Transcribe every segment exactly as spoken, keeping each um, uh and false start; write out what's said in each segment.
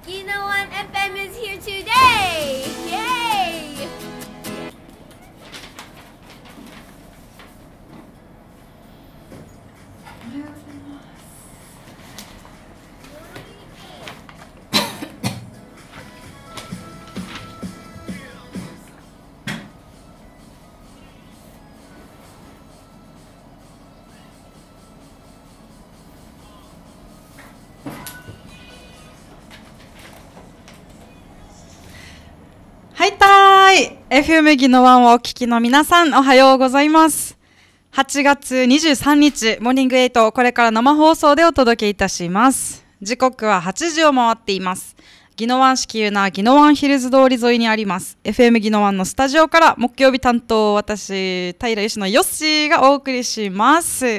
Ginowan エフエム is here today! Yay! エフエム ギノワンをお聞きの皆さん、おはようございます。はちがつにじゅうさんにち、モーニングエイト、これから生放送でお届けいたします。時刻ははちじを回っています。ギノワン式ユナギノワンヒルズ通り沿いにあります エフエム ギノワンのスタジオから木曜日担当、私平吉のヨッシーがお送りします。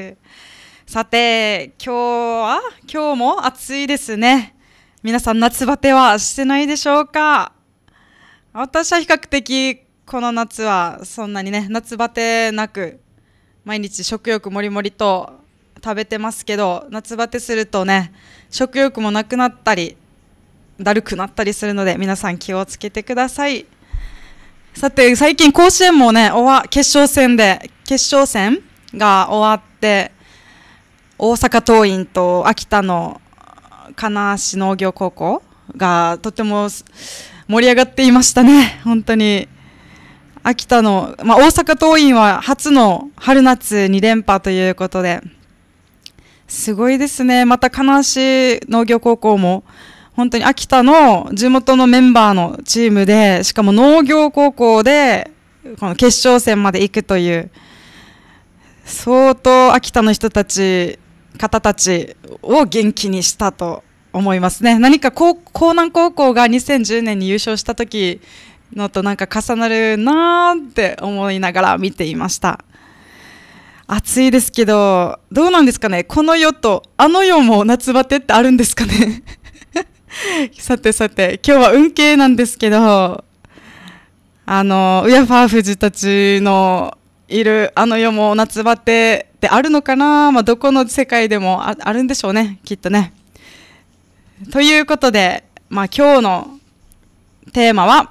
さて、今日は今日も暑いですね。皆さん夏バテはしてないでしょうか？私は比較的この夏はそんなにね、夏バテなく毎日食欲もりもりと食べてますけど、夏バテするとね、食欲もなくなったりだるくなったりするので、皆さん気をつけてください。さて、最近甲子園もね、終わ決勝戦で決勝戦が終わって、大阪桐蔭と秋田の金足農業高校がとても盛り上がっていましたね。本当に秋田の、まあ、大阪桐蔭は初の春夏にれんぱということですごいですね。また金足農業高校も本当に秋田の地元のメンバーのチームで、しかも農業高校でこの決勝戦まで行くという、相当秋田の人たち方たちを元気にしたと思いますね。何か江南高校がにせんじゅうねんに優勝した時のとなんか重なるなーって思いながら見ていました。暑いですけど、どうなんですかね。この世とあの世も夏バテってあるんですかね。さてさて、今日は運慶なんですけど、あのウヤファーフジたちのいるあの世も夏バテってあるのかな。まあ、どこの世界でも あ, あるんでしょうね、きっとね。ということで、まあ、今日のテーマは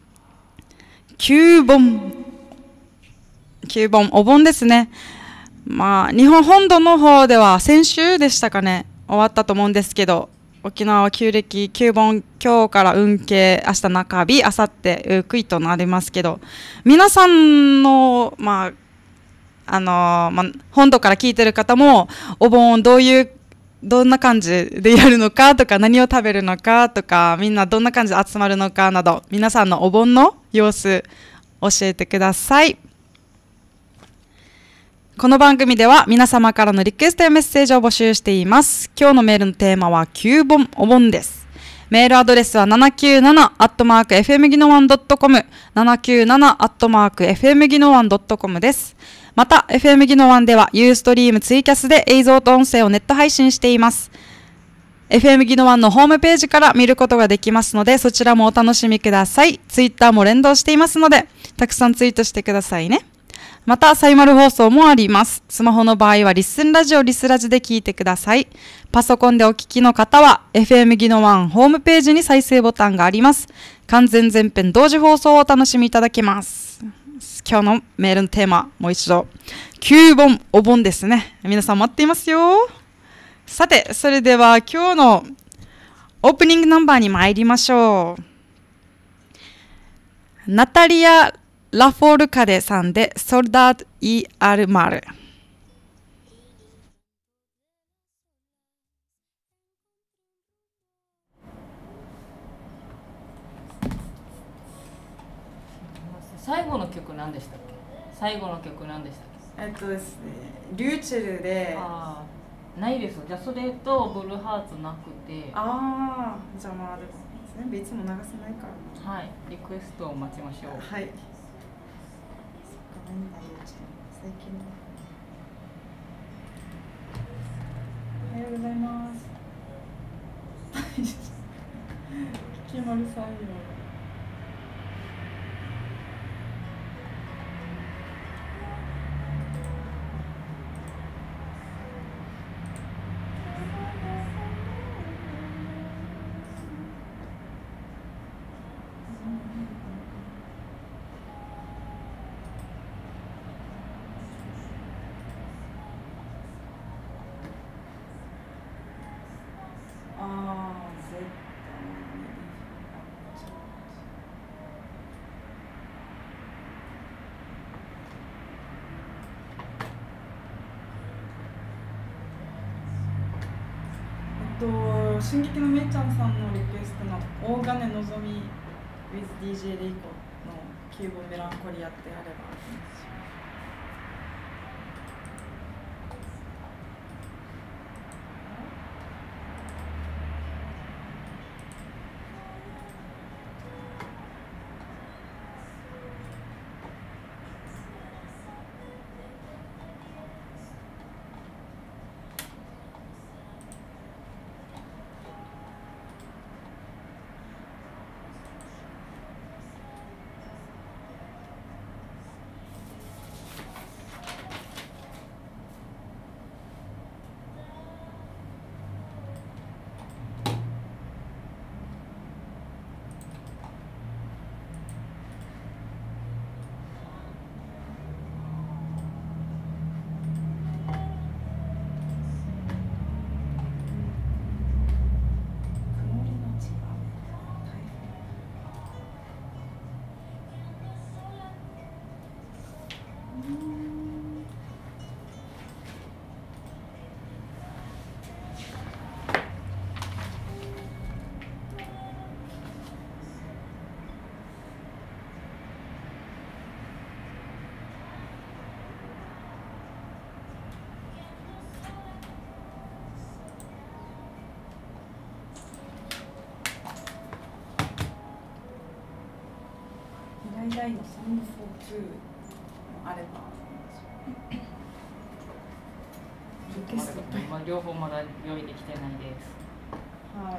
旧盆。旧盆、お盆ですね。まあ、日本本土の方では先週でしたかね、終わったと思うんですけど、沖縄は旧暦、旧盆、今日から運慶、明日中日、明後日、うくいとなりますけど、皆さんの、まあ、あのー、まあ、本土から聞いてる方も、お盆どういう、どんな感じでやるのかとか、何を食べるのかとか、みんなどんな感じで集まるのかなど、皆さんのお盆の様子教えてください。この番組では皆様からのリクエストやメッセージを募集しています。今日のメールのテーマは旧盆、お盆です。メールアドレスはななきゅうななアットマークエフエムギノワンドットコム、ななきゅうななアットマークエフエムギノワンドットコムです。また エフエム ギノワンでは ユーストリーム ツイキャスで映像と音声をネット配信しています。エフエム ギノワンのホームページから見ることができますので、そちらもお楽しみください。ツイッターも連動していますので、たくさんツイートしてくださいね。また、サイマル放送もあります。スマホの場合はリッスンラジオ、リスラジで聞いてください。パソコンでお聞きの方は エフエム ギノワンホームページに再生ボタンがあります。完全全編同時放送をお楽しみいただけます。今日のメールのテーマ、もう一度。旧盆、お盆ですね。皆さん待っていますよ。さて、それでは今日のオープニングナンバーに参りましょう。ナタリア・ラフォルカデさんでソルダード・イ・アルマル。 最後の曲何でしたっけ？最後の曲何でしたっけ？ えっとですね、リューチェルで。 ああ、ないです。じゃあそれとブルーハーツなくて。 ああ、じゃあまあ全部いつも流せないから。 はい、リクエストを待ちましょう。 はい。最近おはようございます。きまるさんよ。 と進撃のめいちゃんさんのリクエストの大金のぞみ with ディージェー レイコのキューブメランコリアってあればお願いします。大のサンドフォーツーもあればリクエストいっぱい、 まあ、両方まだ用意できてないです。 はい。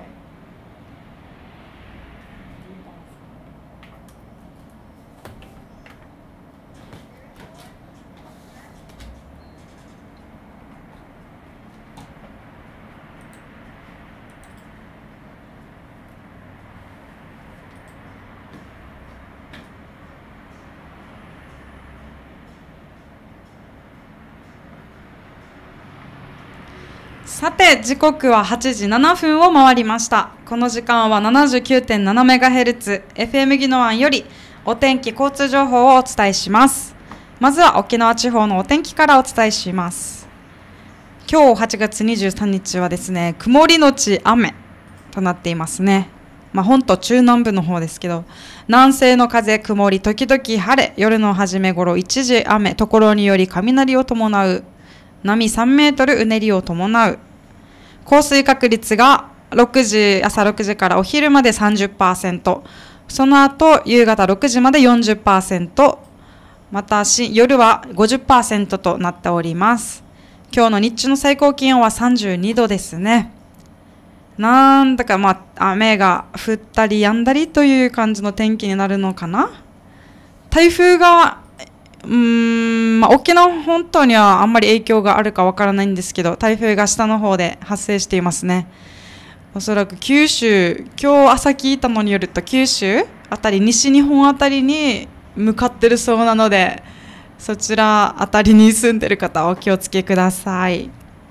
さて時刻ははちじななふんを回りました。この時間は ななじゅうきゅうてんななメガヘルツ エフエム 宜野湾よりお天気交通情報をお伝えします。まずは沖縄地方のお天気からお伝えします。今日はちがつにじゅうさんにちはですね、曇りのち雨となっていますね。まあ、本島中南部の方ですけど、南西の風、曇り、時々晴れ、夜の初め頃一時雨、ところにより雷を伴う、波さんメートルうねりを伴う。降水確率がろくじ、朝ろくじからお昼まで さんじゅっパーセント、その後夕方ろくじまで よんじゅっパーセント、また夜は ごじゅっパーセント となっております。今日の日中の最高気温はさんじゅうにどですね。なんだかまあ雨が降ったり止んだりという感じの天気になるのかな。台風がうーん、まあ、沖縄本島にはあんまり影響があるかわからないんですけど、台風が下の方で発生していますね。おそらく九州、今日朝聞いたのによると九州あたり、西日本あたりに向かってるそうなので、そちらあたりに住んでる方はお気をつけください。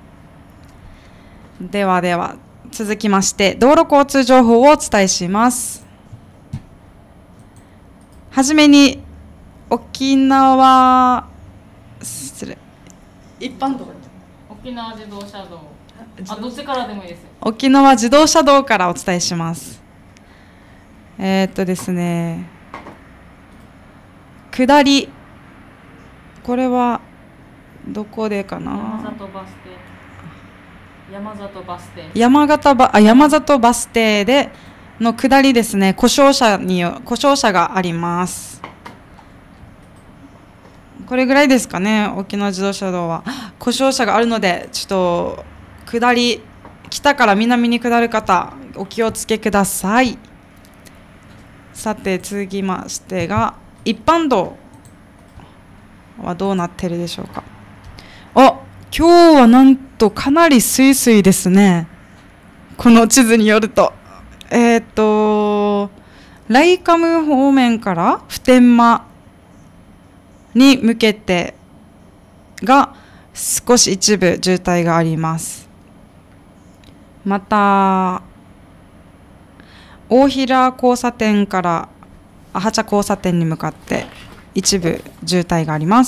ではでは続きまして道路交通情報をお伝えします。はじめに沖縄失礼一般道、 沖縄自動車道、あ、どっちからでもいいですよ。 沖縄自動車道からお伝えします。えー、っとですね下り、これはどこでかな。 山里バス停、山里バス停、 山形バあ山里バス停での下りですね。故障車に故障車があります。これぐらいですかね。沖縄自動車道は故障車があるので、ちょっと下り、北から南に下る方お気をつけください。さて続きましてが一般道はどうなってるでしょうか。あ、今日はなんとかなりスイスイですね。この地図によるとえっとライカム方面から普天間に向けてが少し一部渋滞があります。また大平交差点からアハチャ交差点に向かって一部渋滞があります。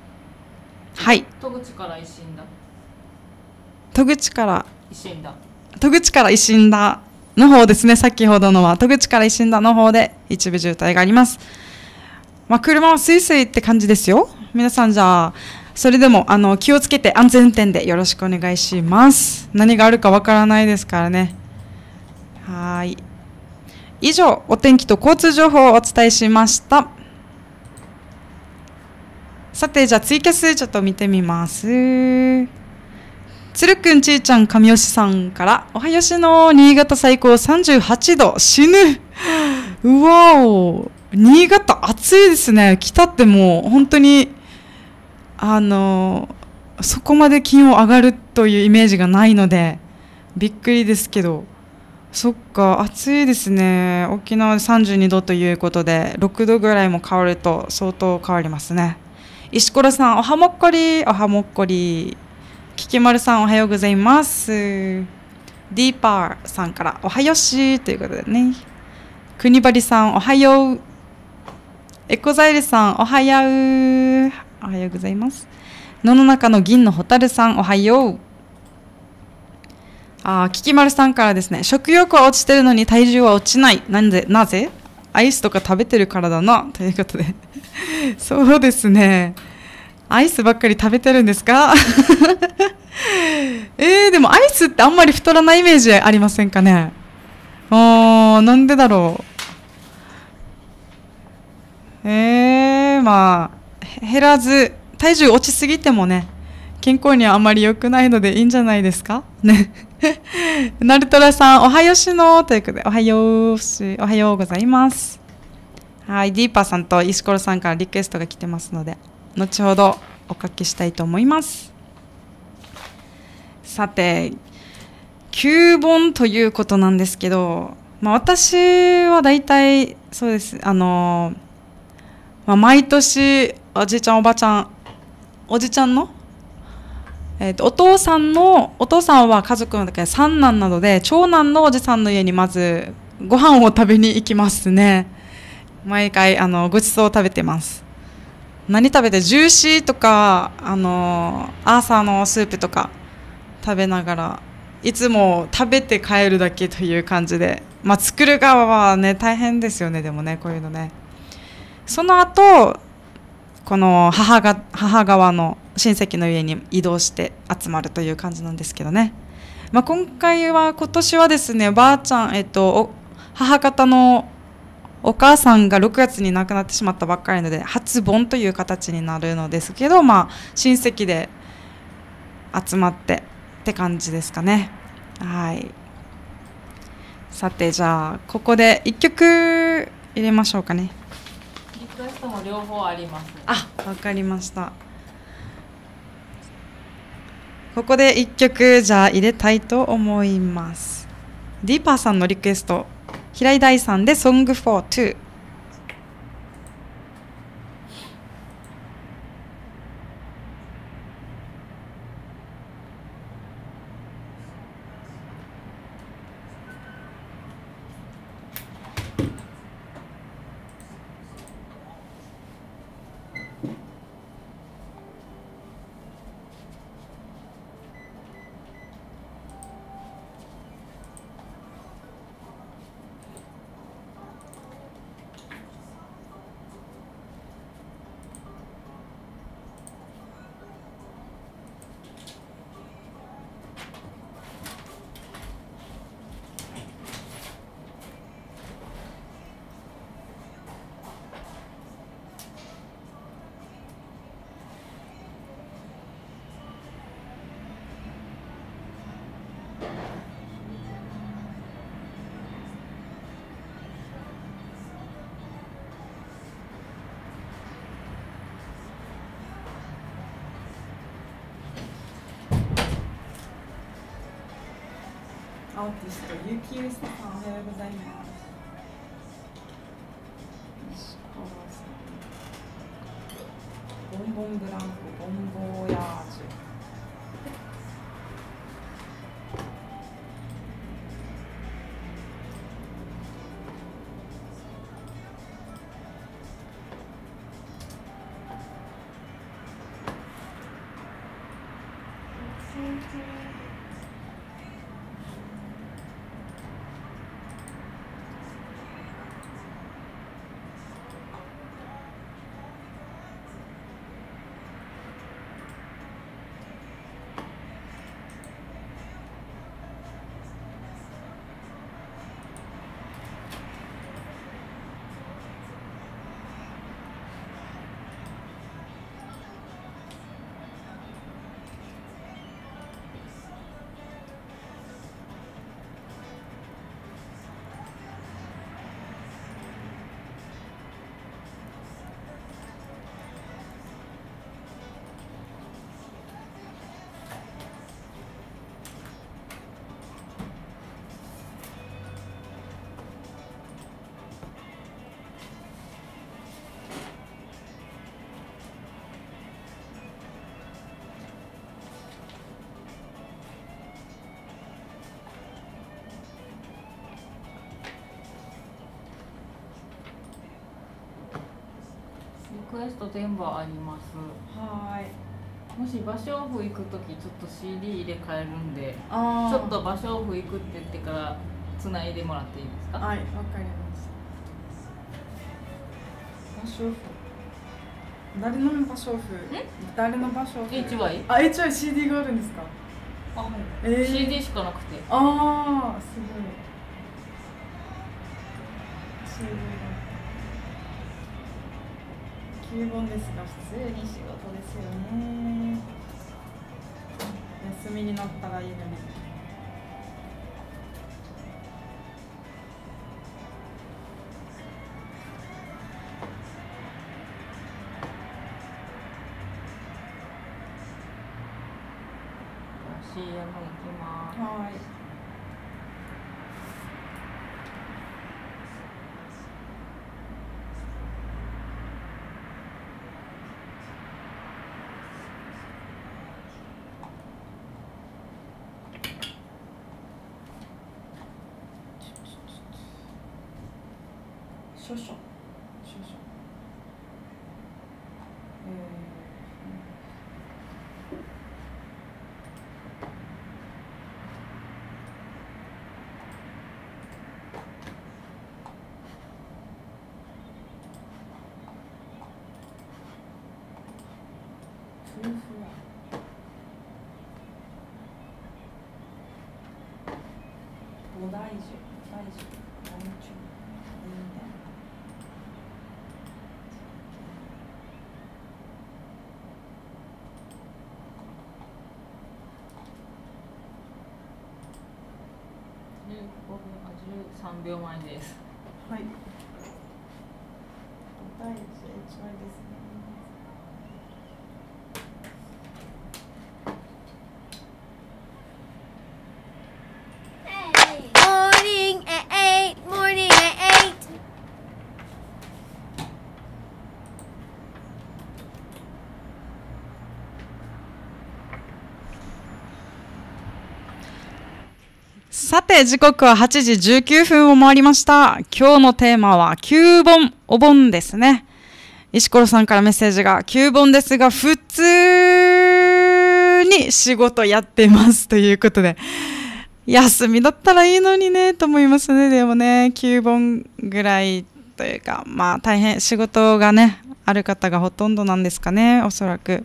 はい。 戸口から一心だ。 戸口から一心だ。 戸口から石んだの方ですね。先ほどのは戸口から石んだの方で一部渋滞があります。まあ、車はスイスイって感じですよ。皆さんじゃあそれでもあの気をつけて安全運転でよろしくお願いします。何があるかわからないですからね。はい。以上、お天気と交通情報をお伝えしました。さて、じゃあツイキャスちょっと見てみます。つるくん、ちーちゃん、上吉さんから、おはよしの新潟最高さんじゅうはちど、死ぬ。うわお、新潟暑いですね。北ってもう本当に、あの、そこまで気温上がるというイメージがないので、びっくりですけど、そっか、暑いですね。沖縄でさんじゅうにどということで、ろくどぐらいも変わると相当変わりますね。石ころさん、おはもっこり、おはもっこり。ききまるさん、おはようございます。ディーパーさんから、おはよしということでね。くにばりさん、おはよう。エコザイルさん、おはやう。おはようございます。野の中の銀のホタルさん、おはよう。あ、ききまるさんからですね、食欲は落ちてるのに体重は落ちない。なんで、なぜアイスとか食べてるからだな。ということで。そうですね。アイスばっかり食べてるんですかえー、でもアイスってあんまり太らないイメージありませんかね。あー、なんでだろう。えー、まあ、減らず、体重落ちすぎてもね、健康にはあんまり良くないのでいいんじゃないですかね。ナルトラさん、おはよしのということで、おはようし、おはようございます。はい、ディーパーさんと石ころさんからリクエストが来てますので、後ほどおかけしたいと思います。さて、きゅうぼんということなんですけど、まあ、私は大体そうです。あの、まあ、毎年おじいちゃんおばあちゃん、おじちゃんの、えーと、お父さんのお父さんは家族の中で三男なので、長男のおじさんの家にまずご飯を食べに行きますね。毎回あのごちそうを食べてます。何食べてジューシーとかあのアーサーのスープとか食べながら、いつも食べて帰るだけという感じで、まあ、作る側はね大変ですよね。でもね、こういうのね。その後この母が母側の親戚の家に移動して集まるという感じなんですけどね。まあ、今回は今年はですね、ばあちゃん、えっと、母方のお母さんがろくがつに亡くなってしまったばっかりなので初盆という形になるのですけど、まあ、親戚で集まってって感じですかね。はい。さて、じゃあここでいっきょく入れましょうかね。 リクエストも両方あります。 あ、わかりました。ここでいっきょくじゃあ入れたいと思います。ディーパーさんのリクエスト、平井大さんで Song for Two。アーティスト、ゆきゆさん、おはようございます。石川さん、ボンボンブランコ、ボンボーヤージュ。 クエスト全部あります。 はい。 もし場所オフ行くときちょっと シーディー 入れ替えるんで、 あちょっと場所オフ行くって言ってからつないでもらっていいですか？ はい、わかりました。場所オフ。誰の場所オフ？誰の場所オフ？ エイチワイ？ あ、エイチワイシーディー があるんですか？ あ、はい。 えー、 シーディー しかなくて。 ああ、すごい。シーディー がきゅうぼんですが、普通に仕事ですよね。休みになったらいいのに。 シーエム 行きます。 はい。少々。少々。えー夫婦は五大樹、大樹、大樹、いいね。 じゅうごびょう、あ、じゅうさんびょうまえです。 はい。五大樹、エイチワイですね。 Morning at eight. Morning at eight. さて時刻ははちじじゅうきゅうふんを回りました。今日のテーマはきゅうぼんお盆ですね。石ころさんからメッセージがきゅうぼんですが普通に仕事やってますということで、休みだったらいいのにねと思いますね。でもね、きゅうぼんぐらいというか、まあ大変仕事がねある方がほとんどなんですかね、おそらく。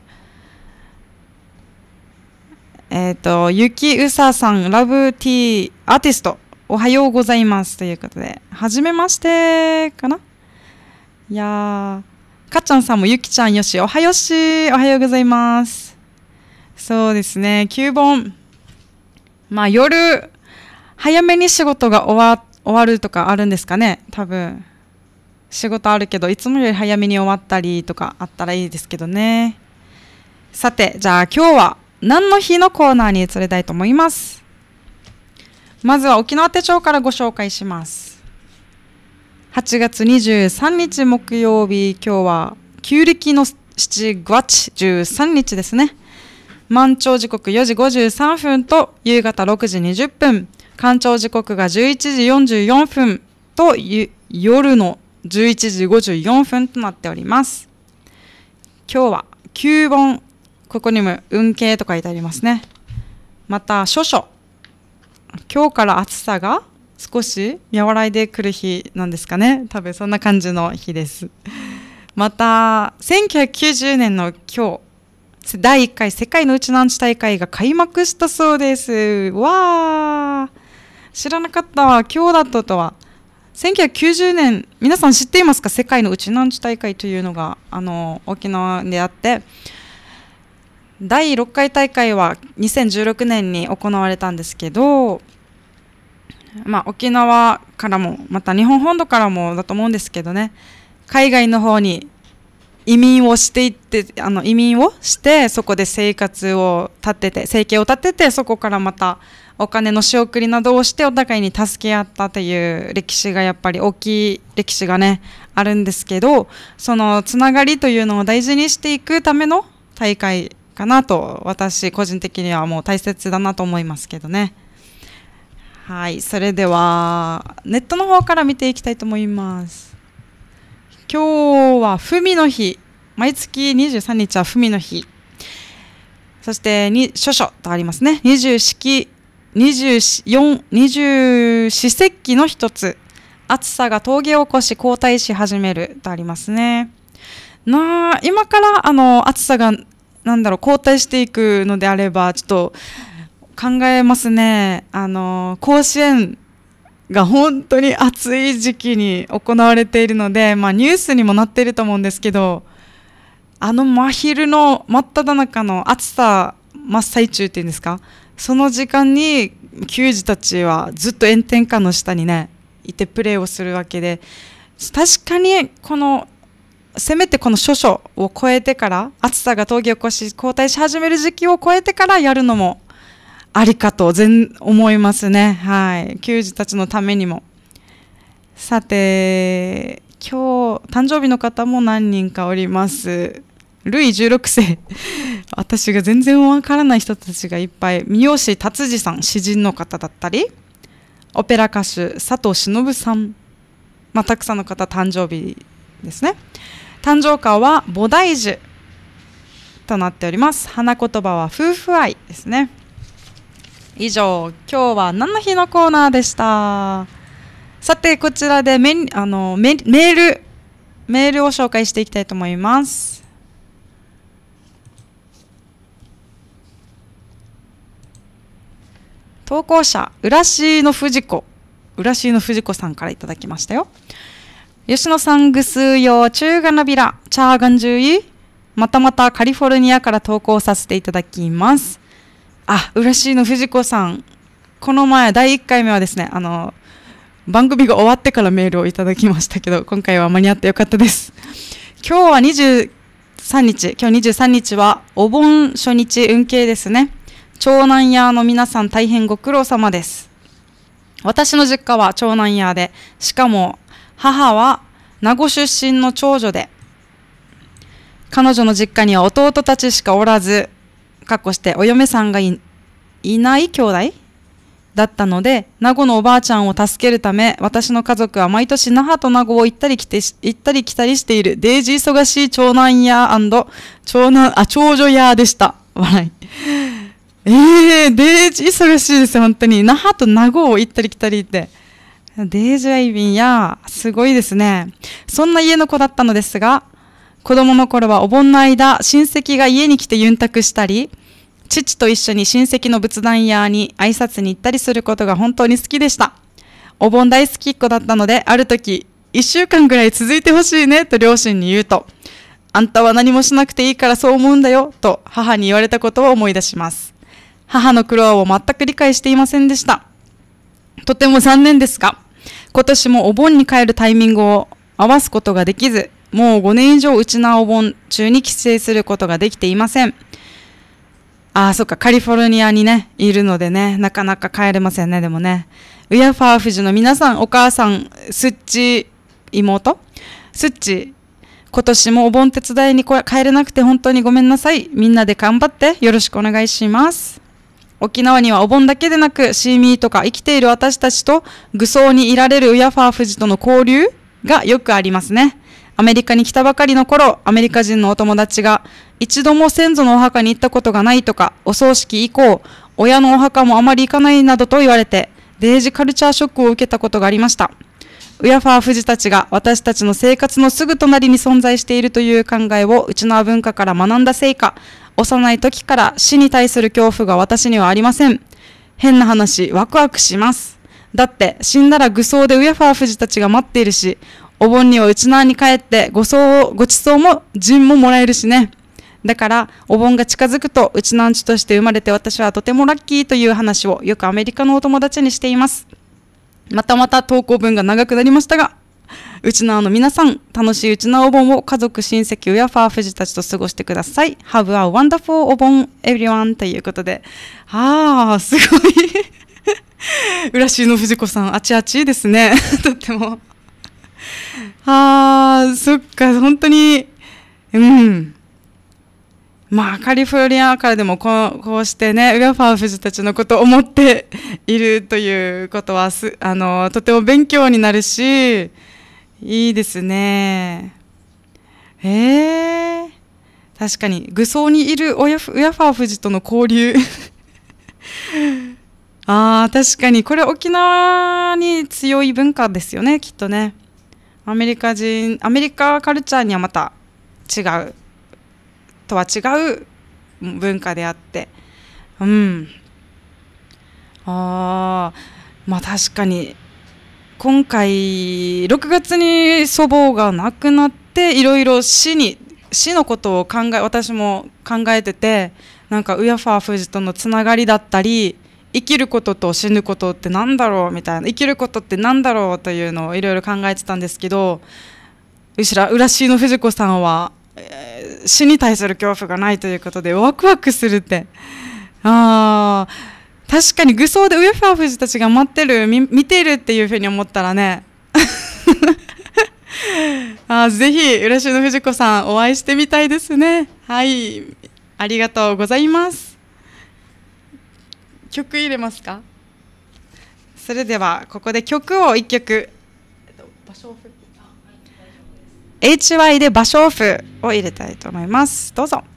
えっと、ゆきうささん、ラブティーアーティスト、おはようございますということで、はじめましてかな。いやー、かっちゃんさんもゆきちゃんよし、おはよし、おはようございます。そうですね、きゅうぼん、まあ夜、早めに仕事が終わ、終わるとかあるんですかね、多分。仕事あるけど、いつもより早めに終わったりとかあったらいいですけどね。さて、じゃあ今日は、何の日のコーナーに移りたいと思います。まずは沖縄手帳からご紹介します。はちがつにじゅうさんにち木曜日、今日は旧暦のしちがつじゅうさんにちですね。満潮時刻よじごじゅうさんふんと夕方ろくじにじゅっぷん、干潮時刻がじゅういちじよんじゅうよんふんと夜のじゅういちじごじゅうよんふんとなっております。今日はきゅうぼん、ここにも運慶と書いてありますね。また、処暑。今日から暑さが少し和らいでくる日なんですかね。多分そんな感じの日です。また、せんきゅうひゃくきゅうじゅうねんの今日、だいいっかい世界のウチナーンチ大会が開幕したそうです。わー。知らなかったわ。今日だったとは。せんきゅうひゃくきゅうじゅうねん、皆さん知っていますか？世界のウチナーンチ大会というのがあの沖縄であって、だいろっかい大会はにせんじゅうろくねんに行われたんですけど、まあ、沖縄からもまた日本本土からもだと思うんですけどね、海外の方に移民をしていってあの移民をしてそこで生活を立てて生計を立てて、そこからまたお金の仕送りなどをしてお互いに助け合ったという歴史がやっぱり大きい歴史がねあるんですけど、そのつながりというのを大事にしていくための大会かなと私個人的にはもう大切だなと思いますけどね。はい、それではネットの方から見ていきたいと思います。今日は文の日毎月にじゅうさんにちは文の日。そしてに諸書とありますね。二十四季、二十四、二十四節気の一つ。暑さが峠を越し後退し始めるとありますね。なあ、今からあの暑さがなんだろう後退していくのであればちょっと考えますね。あの甲子園が本当に暑い時期に行われているので、まあ、ニュースにもなっていると思うんですけど、あの真昼の真っ只中の暑さ真っ最中っていうんですか、その時間に球児たちはずっと炎天下の下にねいてプレーをするわけで、確かにこのせめてこの諸書を超えてから暑さが峠を越し後退し始める時期を超えてからやるのもありかと全思いますね。はい、球児たちのためにも。さて今日誕生日の方も何人かおります。ルイじゅうろくせい私が全然わからない人たちがいっぱい。三好達治さん、詩人の方だったり、オペラ歌手佐藤忍さん、まあ、たくさんの方誕生日ですね。誕生花は菩提樹となっております。花言葉は夫婦愛ですね。以上、今日は何の日のコーナーでした。さてこちらでメあの メ, メールメールを紹介していきたいと思います。投稿者浦シの藤子浦シの藤子さんからいただきましたよ。吉野さんぐすうよ中がなびらチャーガンジュイ、またまたカリフォルニアから投稿させていただきます。あ、浦シの藤子さん、この前だいいっかいめはですね、あの番組が終わってからメールをいただきましたけど、今回は間に合ってよかったです。今日はにじゅうさんにち、今日にじゅうさんにちはお盆初日運慶ですね。長南屋の皆さん大変ご苦労様です。私の実家は長南屋で、しかも母は名護出身の長女で、彼女の実家には弟たちしかおらず、かっこしてお嫁さんが い, いない兄弟だったので、名護のおばあちゃんを助けるため、私の家族は毎年那覇と名護を行ったり来て行ったり来たりしているデージ忙しい長男屋長男あ長女屋でした。笑い。えー、デージ忙しいですよ本当に。那覇と名護を行ったり来たりって。デージアイビンやすごいですね。そんな家の子だったのですが、子供の頃はお盆の間、親戚が家に来てユンタクしたり、父と一緒に親戚の仏壇屋に挨拶に行ったりすることが本当に好きでした。お盆大好きっ子だったので、ある時、いっしゅうかんぐらい続いてほしいねと両親に言うと、あんたは何もしなくていいからそう思うんだよと母に言われたことを思い出します。母の苦労を全く理解していませんでした。とても残念ですが、今年もお盆に帰るタイミングを合わすことができず、もうごねん以上うちなお盆中に帰省することができていません。ああ、そっか、カリフォルニアにね、いるのでね、なかなか帰れませんね、でもね。ウヤファーフジの皆さん、お母さん、スッチ妹スッチ、今年もお盆手伝いに帰れなくて本当にごめんなさい。みんなで頑張ってよろしくお願いします。沖縄にはお盆だけでなく、シーミーとか生きている私たちと愚僧にいられるウヤファーフジとの交流がよくありますね。アメリカに来たばかりの頃、アメリカ人のお友達が一度も先祖のお墓に行ったことがないとか、お葬式以降、親のお墓もあまり行かないなどと言われて、デージカルチャーショックを受けたことがありました。ウヤファーフジたちが私たちの生活のすぐ隣に存在しているという考えをうちの文化から学んだせいか、幼い時から死に対する恐怖が私にはありません。変な話、ワクワクします。だって死んだら愚僧でウヤファーフジたちが待っているし、お盆にはうちなーに帰ってごそうごちそうも陣ももらえるしね。だからお盆が近づくとうちなんちとして生まれて私はとてもラッキーという話をよくアメリカのお友達にしています。またまた投稿文が長くなりましたが、うちなーの皆さん、楽しいうちなお盆を家族親戚やファーフジたちと過ごしてください。Have a wonderful お盆 everyone ということで、ああすごい浦シの藤子さん、あちあちですねとっても。あー、そっか、本当に、うん。まあ、カリフォルニアからでもこう、こうしてね、ウヤファーフジたちのことを思っているということはす、あの、とても勉強になるし、いいですね。えー、 確かに愚僧にいるウヤフウヤファー夫人との交流あー確かにこれ沖縄に強い文化ですよね、きっとね。アメリカ人アメリカカルチャーにはまた違うとは違う文化であって、うんあーまあ確かに今回ろくがつに祖母が亡くなっていろいろ死に死のことを考え私も考えてて、なんかウヤファー夫人とのつながりだったり生きることと死ぬことってなんだろうみたいな、生きることってなんだろうというのをいろいろ考えてたんですけど、うしら浦シの藤子さんは、えー死に対する恐怖がないということでワクワクするって、あー確かに愚僧でウヤファー夫人たちが待ってる 見, 見てるっていうふうに思ったらねあぜひ浦島の藤子さんお会いしてみたいですね。はい、ありがとうございます。曲入れますか。それではここで曲をいっきょく エイチワイ で芭蕉布を入れたいと思います。どうぞ。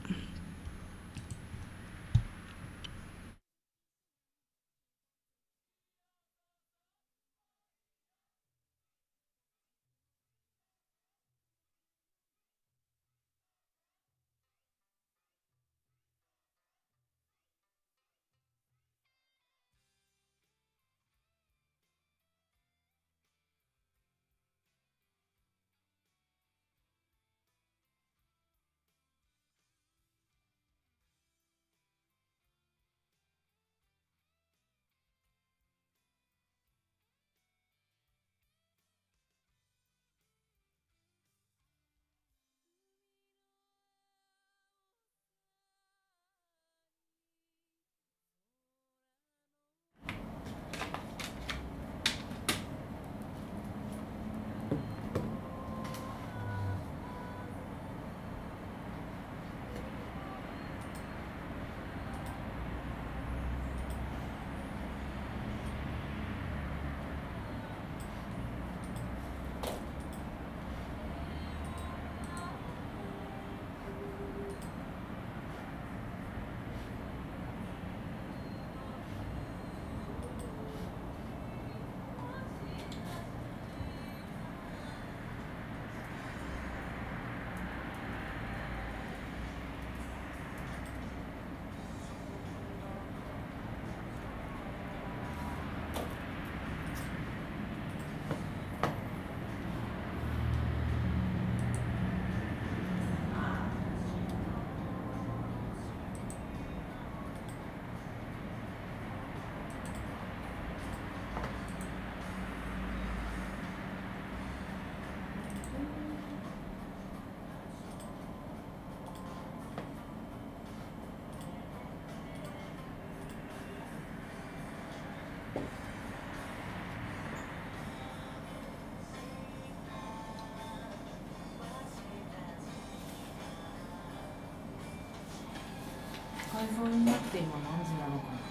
改造になって今何時なのかな。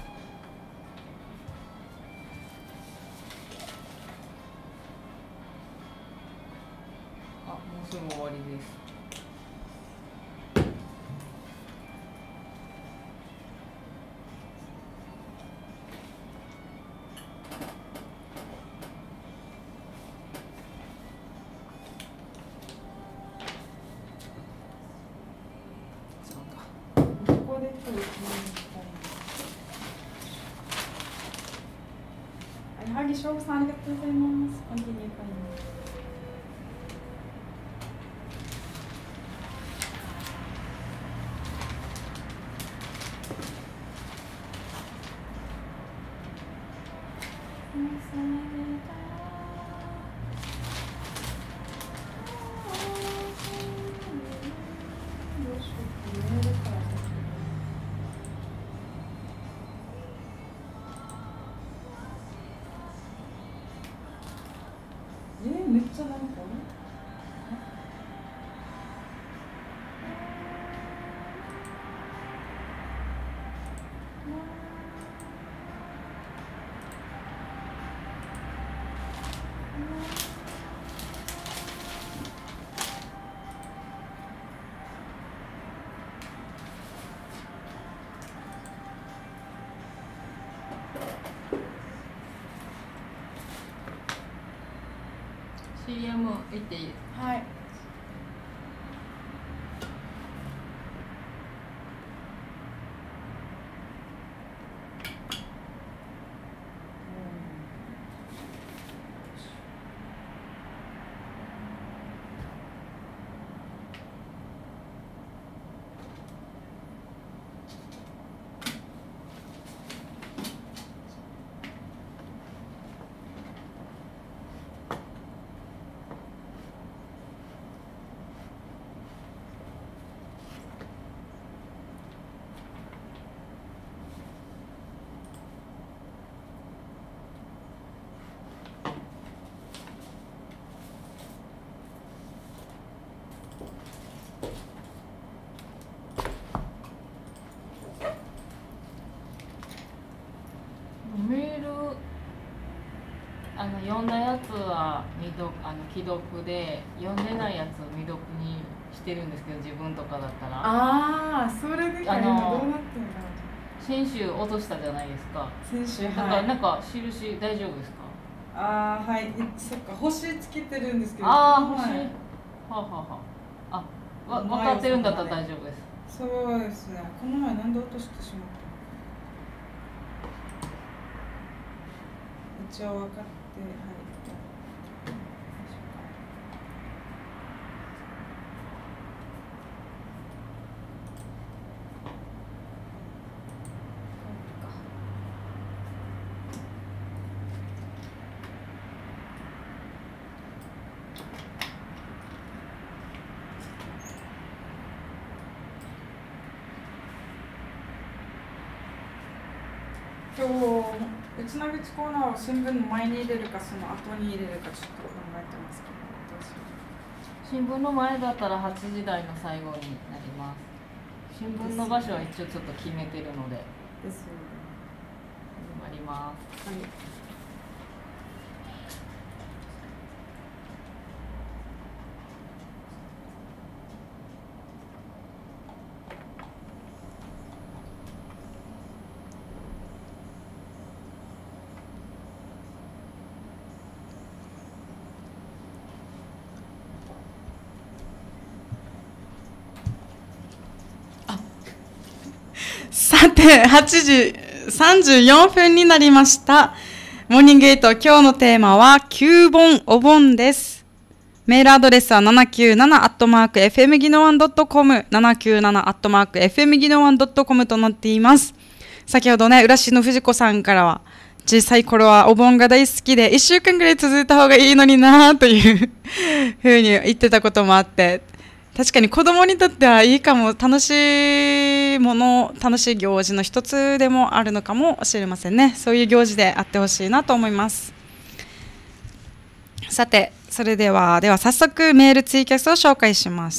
あ、もうすぐ終わりです。 萩翔さん、ありがとうございます。コンティニュー会めっちゃなんか行っていい？ はい。 メールあの読んだやつは未読あの既読で読んでないやつを未読にしてるんですけど、自分とかだったらああ、それでか、 あの今どうなってんだろ先週落としたじゃないですか。 う。先週、 だからはい。 なんか印大丈夫ですか？ ああ、はい。そっか、星つけてるんですけど。 ああ、 はい星。はあ、はあはあ、あ、わ分かってるんだったら大丈夫です。 そうですね。この前なんで落としてしまった？一応分かって、はい。今日、うちの口コーナーを新聞の前に入れるか、その後に入れるか、ちょっと考えてますけど、どうしよ新聞の前だったらはちじ台の最後になります。新聞の場所は一応ちょっと決めてるのでう。ですよね。 始まります。 はい。さて、はちじさんじゅうよんぷんになりました。モーニングエイト、今日のテーマはきゅうぼんお盆です。メールアドレスはななきゅうななアットマークエフエムギノワンドットコム、ななきゅうななアットマークエフエムギノワンドットコムとなっています。先ほどね、浦市の藤子さんからは、小さい頃はお盆が大好きでいっしゅうかんぐらい続いた方がいいのになというふうに言ってたこともあって、確かに子供にとってはいいかも、楽しいもの、楽しい行事の一つでもあるのかもしれませんね。そういう行事であってほしいなと思います。さて、それではでは早速メールツイキャスを紹介します。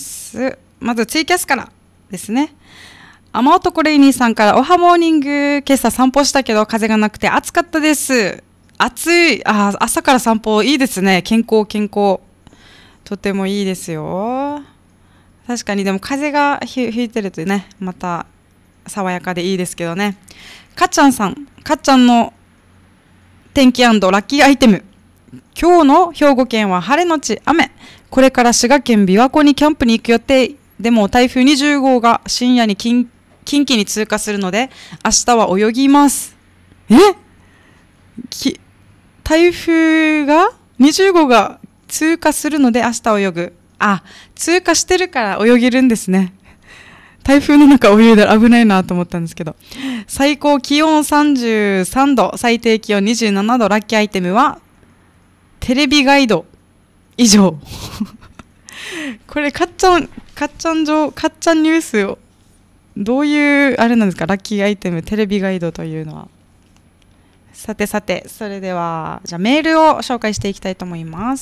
まずツイキャスからですね。雨男レイニーさんからおはモーニング、今朝散歩したけど風がなくて暑かったです。暑い、あ、朝から散歩いいですね。健康健康、とてもいいですよ。確かにでも風が吹いてるとね、また爽やかでいいですけどね。かっちゃんさん、かっちゃんの天気&ラッキーアイテム。今日の兵庫県は晴れのち雨。これから滋賀県琵琶湖にキャンプに行く予定。でも台風にじゅうごうが深夜に近近畿に通過するので、明日は泳ぎます。えき台風がにじゅうごうが通過するので明日泳ぐ。あ、通過してるから泳げるんですね。台風の中泳いだら危ないなと思ったんですけど。最高気温さんじゅうさんど、最低気温にじゅうななど、ラッキーアイテムはテレビガイド。以上。これかっちゃん、かっちゃん上、かっちゃんニュースをどういうあれなんですか、ラッキーアイテム、テレビガイドというのは。さてさて、それではじゃあメールを紹介していきたいと思います。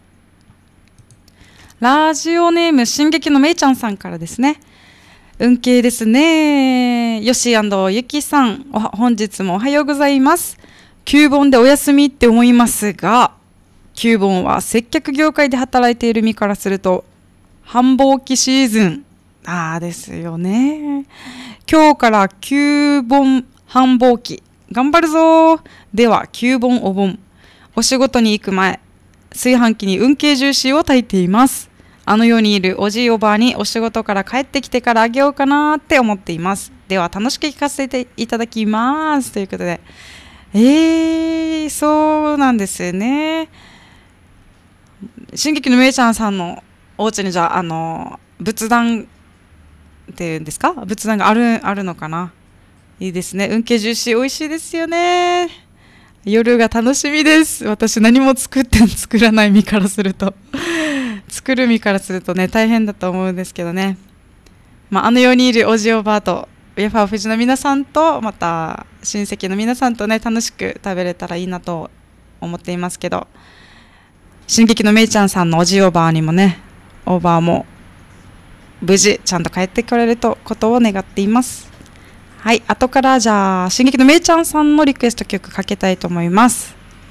ラジオネーム進撃のめいちゃんさんからですね。運慶ですね。よし&ゆきさん、おは本日もおはようございます。きゅうぼんでお休みって思いますが、きゅうぼんは接客業界で働いている身からすると繁忙期シーズン。ああですよね。今日からきゅうぼん繁忙期。頑張るぞ。ではきゅうぼんお盆。お仕事に行く前、 炊飯器に運慶ジューシーを炊いています。あの世にいるおじいおばあにお仕事から帰ってきてからあげようかなって思っています。では楽しく聞かせていただきますということで、えー、そうなんですね。進撃のめいちゃんさんのお家にじゃあ、あの仏壇っていうんですか、仏壇があるあるのかな。いいですね。運慶ジューシー美味しいですよね。夜が楽しみです。私何も作って作らない身からすると作る身からするとね大変だと思うんですけどね。まあ、あの世にいるおじおばあとウェファーフジの皆さんとまた親戚の皆さんとね楽しく食べれたらいいなと思っていますけど、進撃のめいちゃんさんのおじおばあにもね、おばあも無事ちゃんと帰ってこられることを願っています。はい、後からじゃあ進撃のめいちゃんさんのリクエスト曲かけたいと思います。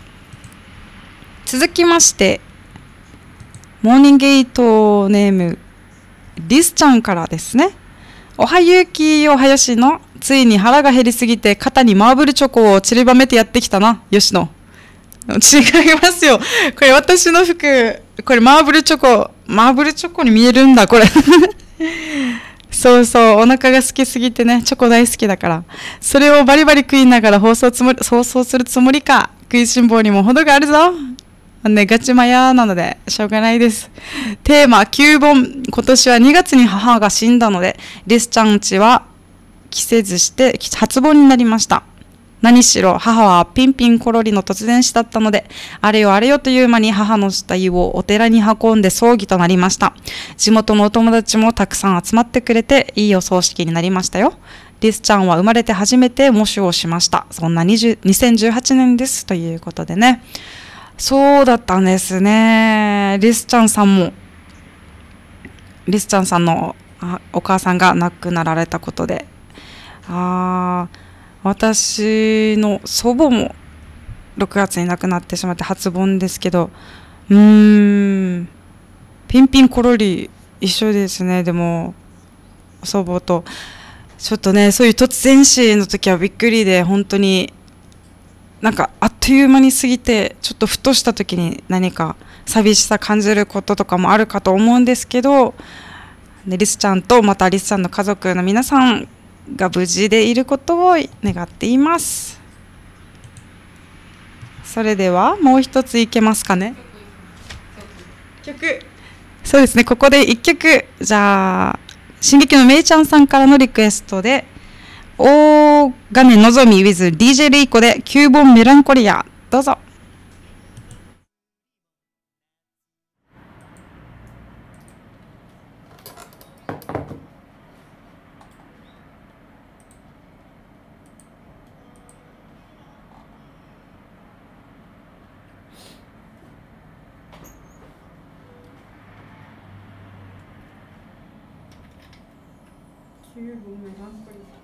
続きましてモーニングエイトネームリスちゃんからですね。おはゆうきおはよしの、ついに腹が減りすぎて肩にマーブルチョコを散りばめてやってきたなよしの。違いますよ、これ私の服、これマーブルチョコ、マーブルチョコに見えるんだこれそうそう、お腹が空きすぎてね、チョコ大好きだから、それをバリバリ食いながら放送つもり放送するつもりか。食いしん坊にも程があるぞ。ね、ガチマヤなのでしょうがないです。テーマきゅうぼん。今年はにがつに母が死んだので、リスちゃんちは着せずして初盆になりました。何しろ母はピンピンコロリの突然死だったので、あれよあれよという間に母の死体をお寺に運んで葬儀となりました。地元のお友達もたくさん集まってくれて、いいお葬式になりましたよ。リスちゃんは生まれて初めて喪主をしました。そんなにせんじゅうはちねんですということでね。そうだったんですね。リスちゃんさんも、リスちゃんさんのお母さんが亡くなられたことで、あー、私の祖母もろくがつに亡くなってしまって初盆ですけど、うーん、ピンピンコロリ一緒ですね。でも祖母とちょっとね、そういう突然死の時はびっくりで、本当になんかあっという間に過ぎて、ちょっとふとした時に何か寂しさ感じることとかもあるかと思うんですけど、でリスちゃんとまたリスちゃんの家族の皆さんが無事でいることを願っています。それではもう一ついけますかね。曲、そうですね、ここで一曲、じゃあ進撃のめいちゃんさんからのリクエストで、大金のぞみ with ディージェー レイコできゅうぼんメランコリア、どうぞ。きゅうぼんメランコリア。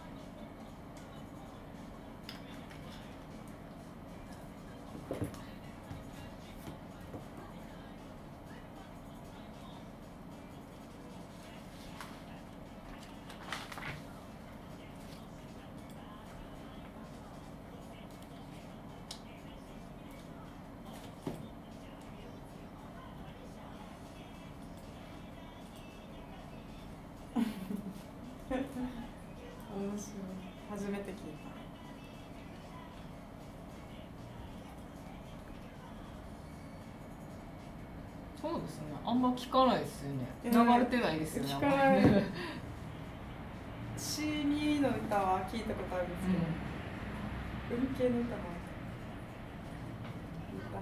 面白い、初めて聞いた。 そうですね、あんま聞かないですよね。 え流ーれてないですよね。 聞かない。シーミーの歌は聞いたことあるんですけど、運慶の歌も聞いた。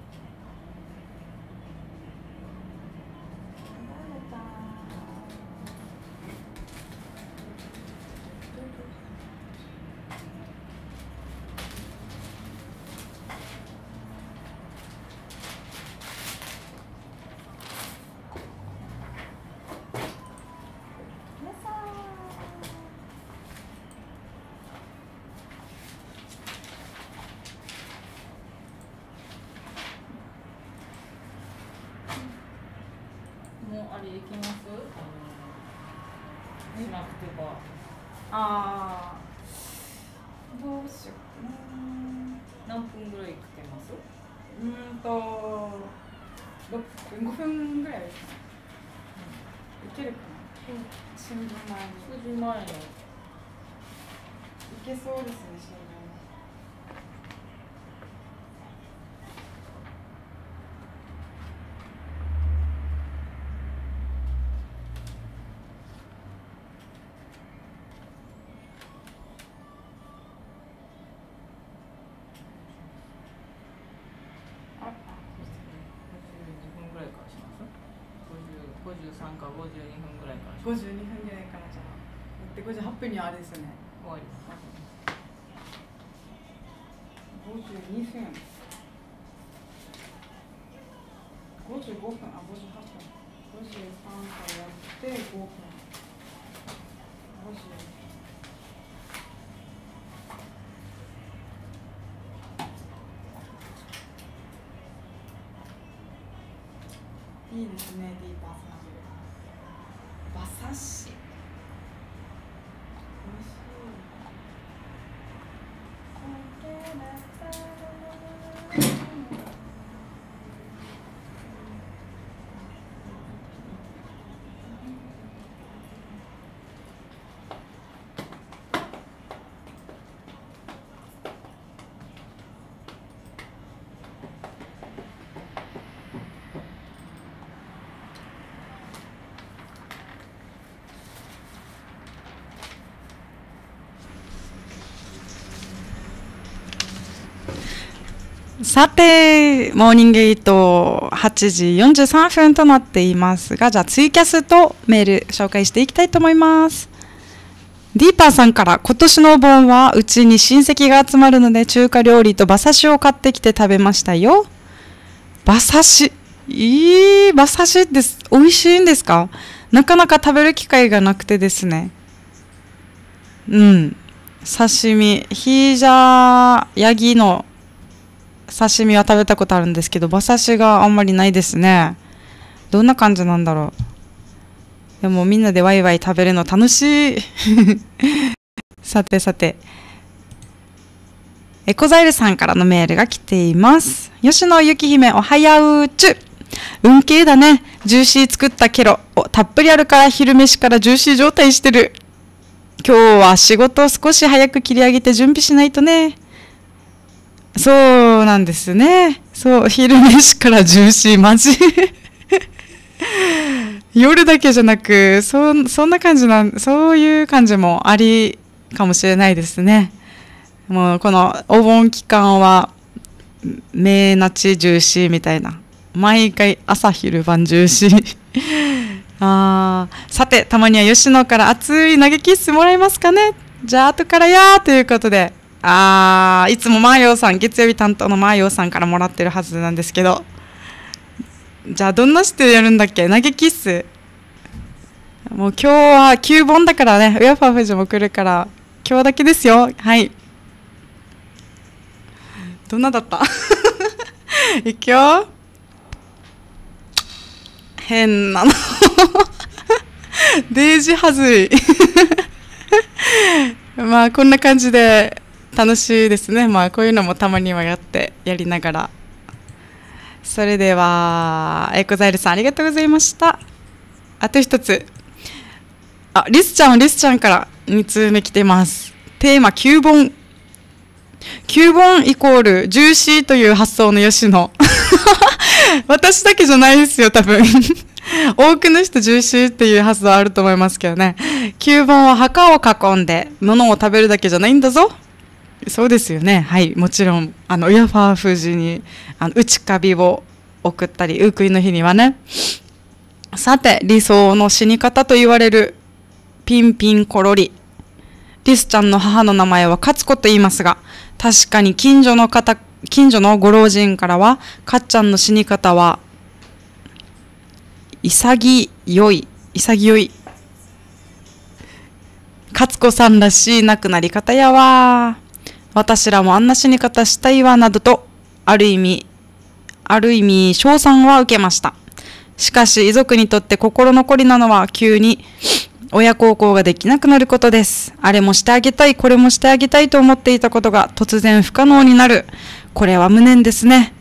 もうあれできます？しなくてば。 ああ、どうしようかな。 何分ぐらいかけます？ うーんとろっぷんごふんぐらいですかね。いけるかな。新聞前に。 数字前の。 いけそうですね、新聞。 ごじゅうさんかごじゅうにふんぐらいからごじゅうにふんぐらいからじゃあでごじゅうはっぷんにはあれですよね。 終わりです。 ごじゅうにふんごじゅうごふん、あ、ごじゅうはっぷんごじゅうさんからやってごふんごじゅういいですね、ディーパーさん。馬刺し。美味しい。さて、モーニングエイトはちじよんじゅうさんぷんとなっていますが、じゃあツイキャスとメール紹介していきたいと思います。ディーパーさんから、今年のお盆はうちに親戚が集まるので中華料理と馬刺しを買ってきて食べましたよ。馬刺し、いい馬刺しです。美味しいんですか？なかなか食べる機会がなくてですね。うん。刺身、ヒージャーヤギの刺身は食べたことあるんですけど、馬刺しがあんまりないですね。どんな感じなんだろう。でもみんなでワイワイ食べるの楽しい。さてさて、エコザイルさんからのメールが来ています。吉野ゆき姫、おはやうちゅ。運慶だね。ジューシー作ったケロ。お、たっぷりあるから昼飯からジューシー状態してる。今日は仕事を少し早く切り上げて準備しないとね。そうなんですね。そう、昼飯からジューシー、マジ。夜だけじゃなく、そ、そんな感じなん、そういう感じもありかもしれないですね。もうこのお盆期間は、めなちジューシーみたいな。毎回朝昼晩ジューシー。あー、さて、たまには吉野から熱い投げキッスもらえますかね。じゃあ後からやーということで。あー、いつもマーヨーさん、月曜日担当のマーヨーさんからもらってるはずなんですけど、じゃあどんなしてやるんだっけ、投げキッス。もう今日はきゅうぼんだからね、ウヤファフジも来るから今日だけですよ。はい、どんなだったいくよ。変なのデージはずいまあこんな感じで楽しいですね。まあこういうのもたまにはやってやりながら。それではエコザイルさんありがとうございました。あと一つ、あ、リスちゃんリスちゃんからにつうめ来てます。テーマきゅうぼん。きゅうぼんイコールジューシーという発想の吉野私だけじゃないですよ多分多くの人ジューシーっていう発想あると思いますけどね。きゅうぼんは墓を囲んで物を食べるだけじゃないんだぞ。そうですよね。はい、もちろんあのウヤファー富士にあの内カビを送ったりウークイの日にはね。さて、理想の死に方と言われるピンピンコロリ。リスちゃんの母の名前はカツコと言いますが、確かに近所の方近所のご老人からはかっちゃんの死に方は潔い潔いカツコさんらしい亡くなり方やわ。私らもあんな死に方したいわなどとある意味ある意味称賛は受けました。しかし遺族にとって心残りなのは急に親孝行ができなくなることです。あれもしてあげたい、これもしてあげたいと思っていたことが突然不可能になる。これは無念ですね。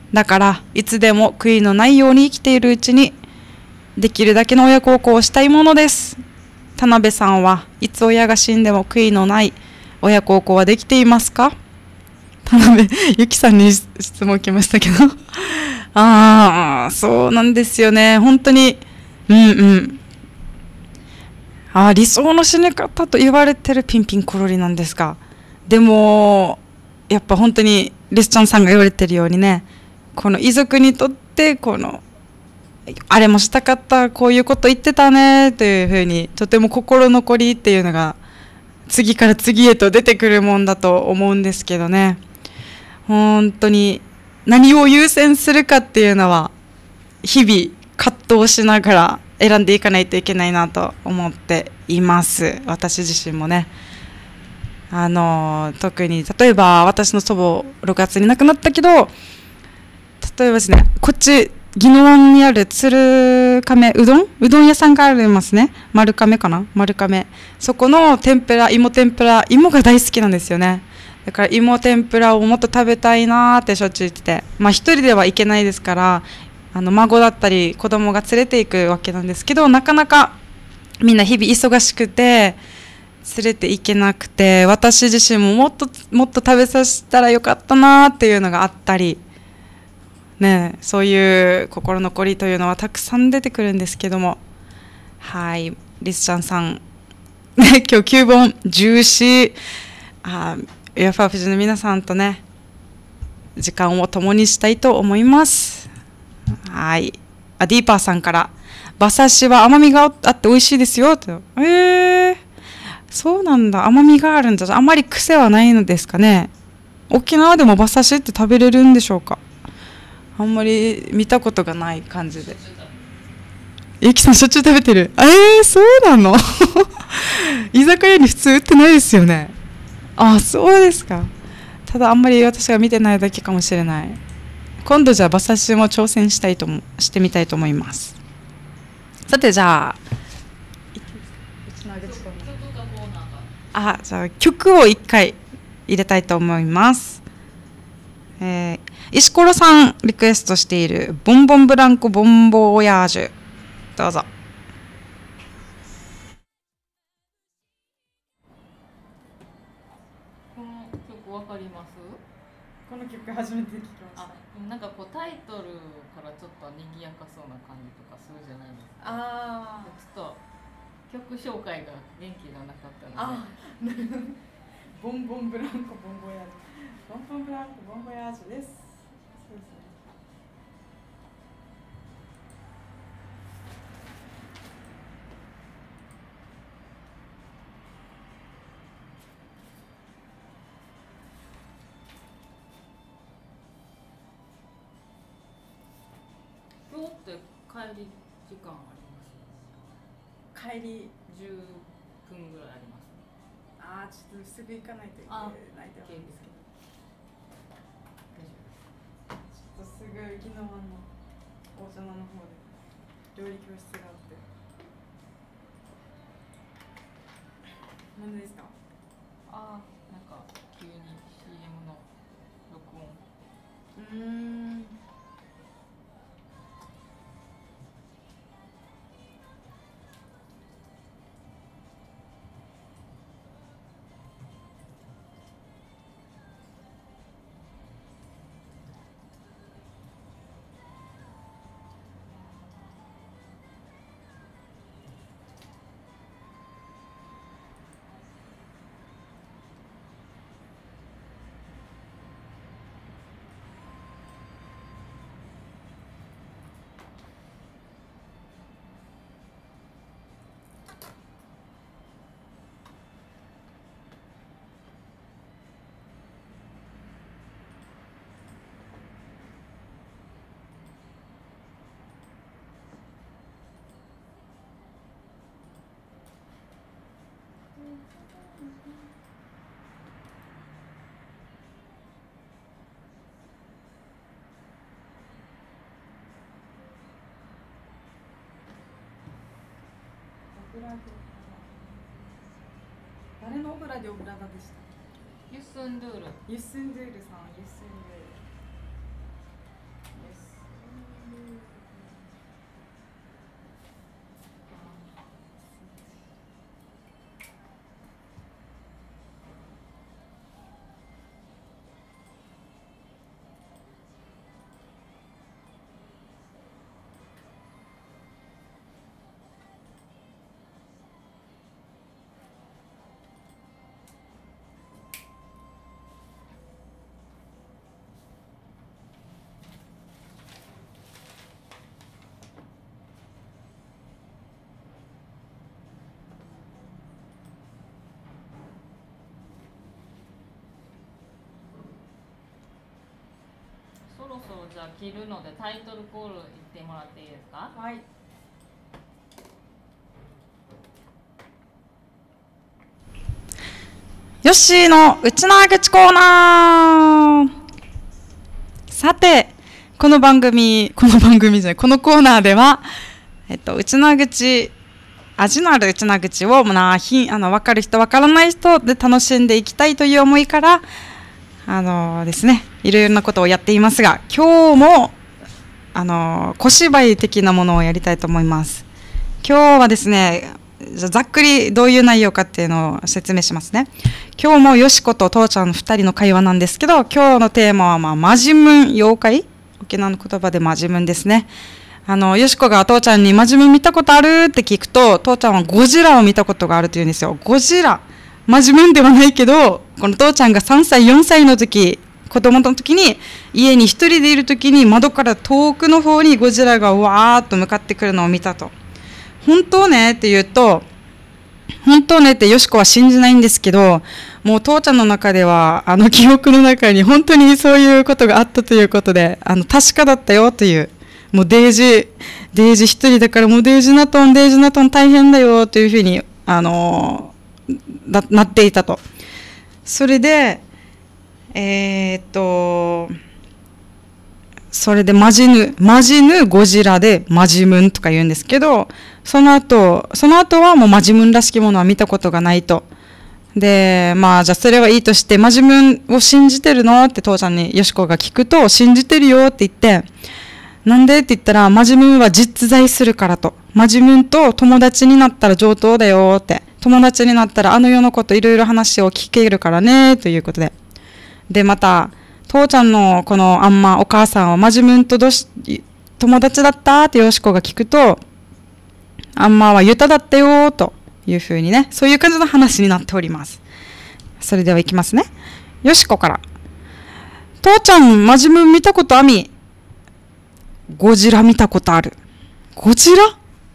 だからいつでも悔いのないように生きているうちにできるだけの親孝行をしたいものです。田辺さんはいつ親が死んでも悔いのない親孝行はできていますか？田辺ゆきさんに質問来ましたけどああそうなんですよね。本当にうんうんあ理想の死に方と言われてるピンピンコロリなんですが、でもやっぱ本当にリスちゃんさんが言われてるようにね、この遺族にとってこのあれもしたかった、こういうこと言ってたねというふうにとても心残りっていうのが次から次へと出てくるもんだと思うんですけどね。本当に何を優先するかっていうのは日々葛藤しながら選んでいかないといけないなと思っています。私自身もね、あの特に例えば私の祖母ろくがつに亡くなったけど、例えばですね、こっち宜野湾にある鶴亀うどんうどん屋さんがありますね。丸亀かな、丸亀。そこの天ぷら、芋天ぷら、芋が大好きなんですよね。だから芋天ぷらをもっと食べたいなーってしょっちゅう言ってて、まあ一人では行けないですから、あの孫だったり子供が連れていくわけなんですけど、なかなかみんな日々忙しくて連れて行けなくて、私自身ももっともっと食べさせたらよかったなーっていうのがあったりね、そういう心残りというのはたくさん出てくるんですけども、はい、リスちゃんさん今日きゅうぼん重視、あエアファーフジの皆さんとね時間を共にしたいと思います。はい、あディーパーさんから馬刺しは甘みがあって美味しいですよと。えー、そうなんだ、甘みがあるんだ。あまり癖はないのですかね。沖縄でも馬刺しって食べれるんでしょうか。あんまり見たことがない感じで。ゆきさんしょっちゅう食べてる。えー、そうなの居酒屋に普通売ってないですよね。あ、そうですか。ただあんまり私が見てないだけかもしれない。今度じゃあ馬刺しも挑戦したいともしてみたいと思います。さてじゃああじゃあ曲を一回入れたいと思います。えー石ころさんリクエストしているボンボンブランコボンボーヤージュ、どうぞ。 この曲わかります？ この曲初めて聞きました。 あ、なんかこうタイトルからちょっと賑やかそうな感じとかするじゃないですか。 あちょっと曲紹介が元気がなかったので。 あボンボンブランコボンボヤージュ、ボンボンブランコボンボヤージュです。そうですね。 今日って帰り時間あります？ 帰りじゅっぷんぐらいあります。 ああちょっとすぐ行かないといけないと思うんですけど、ちょっとすぐ宜野湾の大島の方で料理教室があって。何ですか？ ああ、なんか急に シーエム の録音。 うーん。誰のオブラでオブラダでした？ ユスンドゥール。 ユスンドゥールさん、ユスンドゥール。 じゃあ切るのでタイトルコール言ってもらっていいですか？ はい。よっしーのうちなー口コーナー。さて、この番組、この番組じゃない、このコーナーでは、えっと、うちなー口、味のあるうちなー口をなひあの分かる人分からない人で楽しんでいきたいという思いからあのですねいろいろなことをやっていますが、今日もあの小芝居的なものをやりたいと思います。今日はですね、じゃざっくりどういう内容かっていうのを説明しますね。今日もよしこと父ちゃんのふたりの会話なんですけど、今日のテーマは、まあ、マジムン妖怪、沖縄の言葉でマジムンですね。あのよしこが父ちゃんにマジムン見たことあるって聞くと、父ちゃんはゴジラを見たことがあるって言うんですよ。ゴジラ、マジムンではないけど、この父ちゃんがさんさいよんさいの時、子供の時に家に一人でいる時に窓から遠くの方にゴジラがわーっと向かってくるのを見たと。本当ねって言うと、本当ねってよしこは信じないんですけど、もう父ちゃんの中ではあの記憶の中に本当にそういうことがあったということで、あの確かだったよという、もうデイジーデイジー一人だからもうデイジーナトンデイジーナトン大変だよというふうにあのな, なっていたと。それでえー、っとそれでマジヌマジヌゴジラでマジムンとか言うんですけど、その後その後はもうマジムンらしきものは見たことがないと。でまあじゃあそれはいいとして、マジムンを信じてるのって父ちゃんによしこが聞くと、信じてるよって言って、なんでって言ったら、マジムンは実在するからと。マジムンと友達になったら上等だよって。友達になったらあの世のこといろいろ話を聞けるからねということで。でまた父ちゃんのこのあんまお母さんはマジムンとどし友達だったってよしこが聞くと、あんまはユタだったよというふうにね、そういう感じの話になっております。それではいきますね。よしこから。父ちゃんマジムン見たことあみ。ゴジラ見たことある。ゴジラ？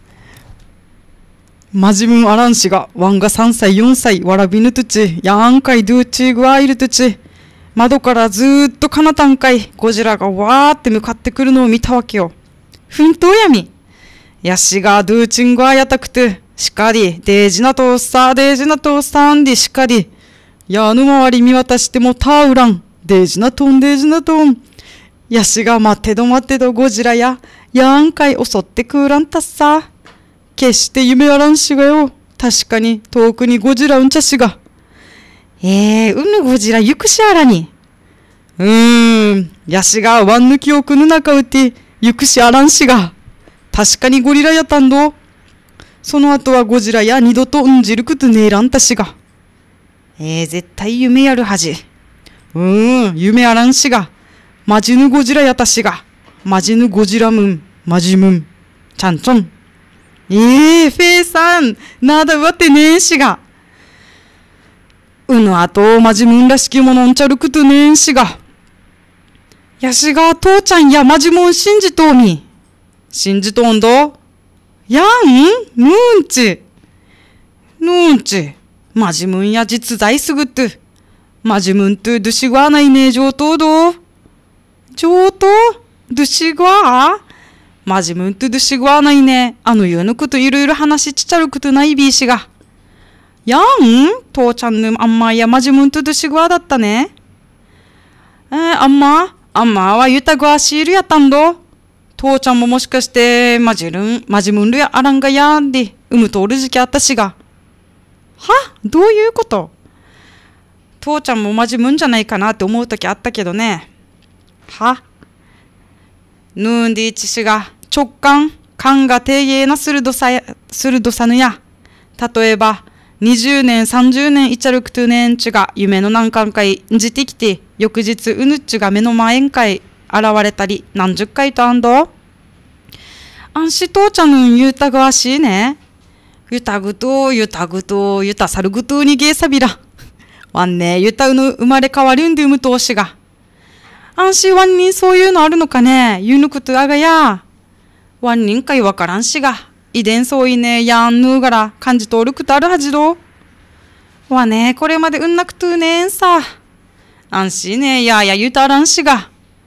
マジムンアランシがワンがさんさいよんさいわらびぬとちやんかいドゥーチーグワイルとち窓からずーっとかなたんかいゴジラがわーって向かってくるのを見たわけよ。ふんとうやみ。やしがドゥーチングワやたくてしかりデージなとさーデージなとさんでしかりやぬ周り見渡してもたうらんデージなとんデージなとんやしが待てど待てどゴジラややんかい襲ってくらんたっさ。決して夢あらんしがよ。確かに遠くにゴジラうんちゃしが。えー、うぬゴジラゆくしあらに。うーん、やしがワン抜きをくぬなかうてゆくしあらんしが。確かにゴリラやたんど。その後はゴジラや二度とうんじるくとねえらんたしが。えー、絶対夢やるはじ。うーん、夢あらんしが。マジヌゴジラやたしが。マジヌゴジラムン、マジムン、ちゃんちょん。ええー、フェイさん、なだわてねえしが。うぬあと、マジムンらしきものんちゃるくとねえしが。やしが、父ちゃんやマジモン信じとうみ。信じとんど。やんぬんち。ぬんち。マジムンや実在すぐって。マジムンとどしがないねえ上等ど。上等どしがマジムンとどしがないね。あの言うのこといろいろ話ちちゃることないびいしが。やん父ちゃんのあんまやマジムンとどしがだったね。えー、あんまあんまはゆたぐわシールやったんど。父ちゃんももしかしてマジルン、マジムンルやあらんがやんで、うむとおる時期あったしが。はどういうこと？父ちゃんもマジムンじゃないかなって思うときあったけどね。はぬんでいちしが直感、感が低芸な鋭さや、鋭さぬや。例えば、にじゅうねん、さんじゅうねんいちゃるくとねんちが夢の何回かいんじてきて、翌日うぬっちが目の前んかい現れたり、何十回とあんど。あんし父ちゃんのゆうたぐわしいね。ゆたぐと、ゆたぐと、ゆたさるぐとにげいさびら。わんね、ゆたうぬ生まれ変わりんでうむとおしが。あんしわんにそういうのあるのかね。ゆぬくとあがや。わんにんかいわからんしが。遺伝そういねやんぬうがら感じとおるくとあるはじど。わね、これまでうんなくとうねんさ。あんしねややゆたらんしが。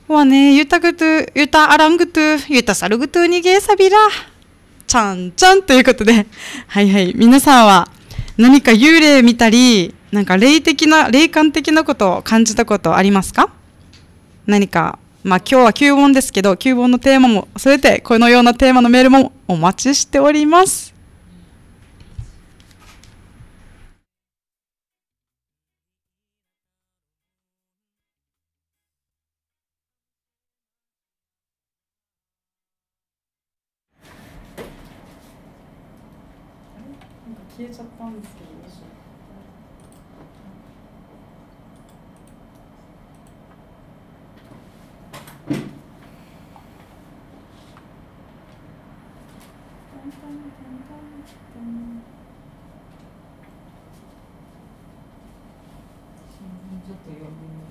わね、ゆたぐと、ゆたあらんぐと、ゆたさるぐとにげさびら。ちゃんちゃんということで、はいはい。皆さんは何か幽霊見たり、なんか霊的な、霊感的なことを感じたことありますか？何か、まあ今日はきゅうぼんですけど、きゅうぼんのテーマも添えて、このようなテーマのメールもお待ちしております。消えちゃったんですけど、どうしよちょっと読みに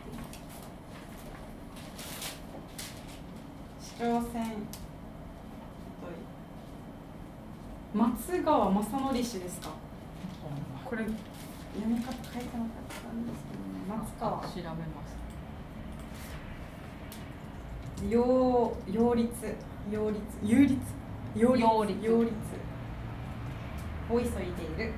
市長選松川正則氏ですか？これ読み方書いてなかったんですけどね。松川調べます。 擁擁立擁立有立擁立擁立擁立を急いでいる。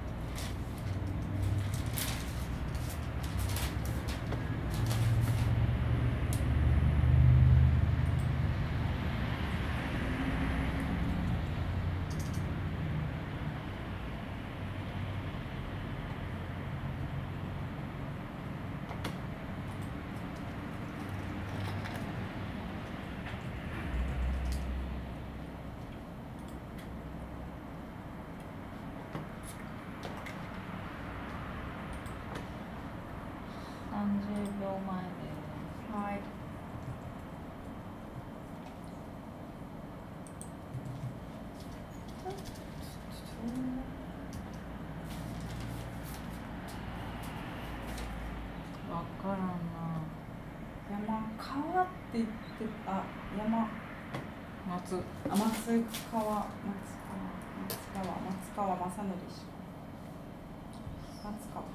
さんじゅうびょうまえです。 はい。 わからんな。 山川って言ってた。山松あ松川松川松川松川正則氏。松川。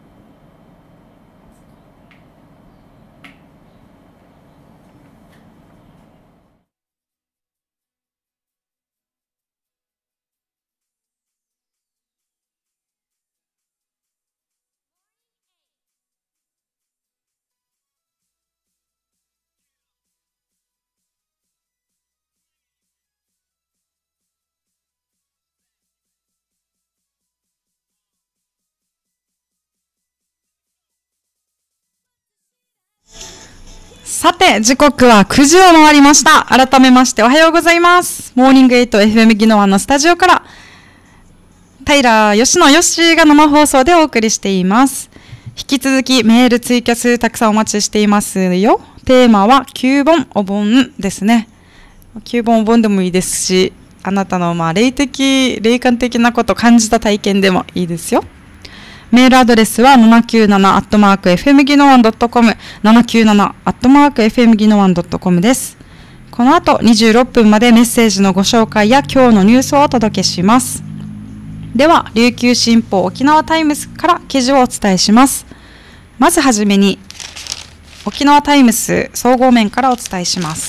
さて、時刻はくじを回りました。改めましておはようございます。モーニングエイト エフエム ギノワンのスタジオから、平吉野よしが生放送でお送りしています。引き続きメール、ツイキャス、たくさんお待ちしていますよ。テーマはきゅうぼんお盆ですね。きゅうぼんお盆でもいいですし、あなたのまあ霊的、霊感的なことを感じた体験でもいいですよ。メールアドレスはななきゅうななアットマークエフエムギノワンドットコム ななきゅうななアットマークエフエムギノワンドットコムです。この後にじゅうろっぷんまでメッセージのご紹介や今日のニュースをお届けします。では、琉球新報沖縄タイムズから記事をお伝えします。まずはじめに、沖縄タイムズ総合面からお伝えします。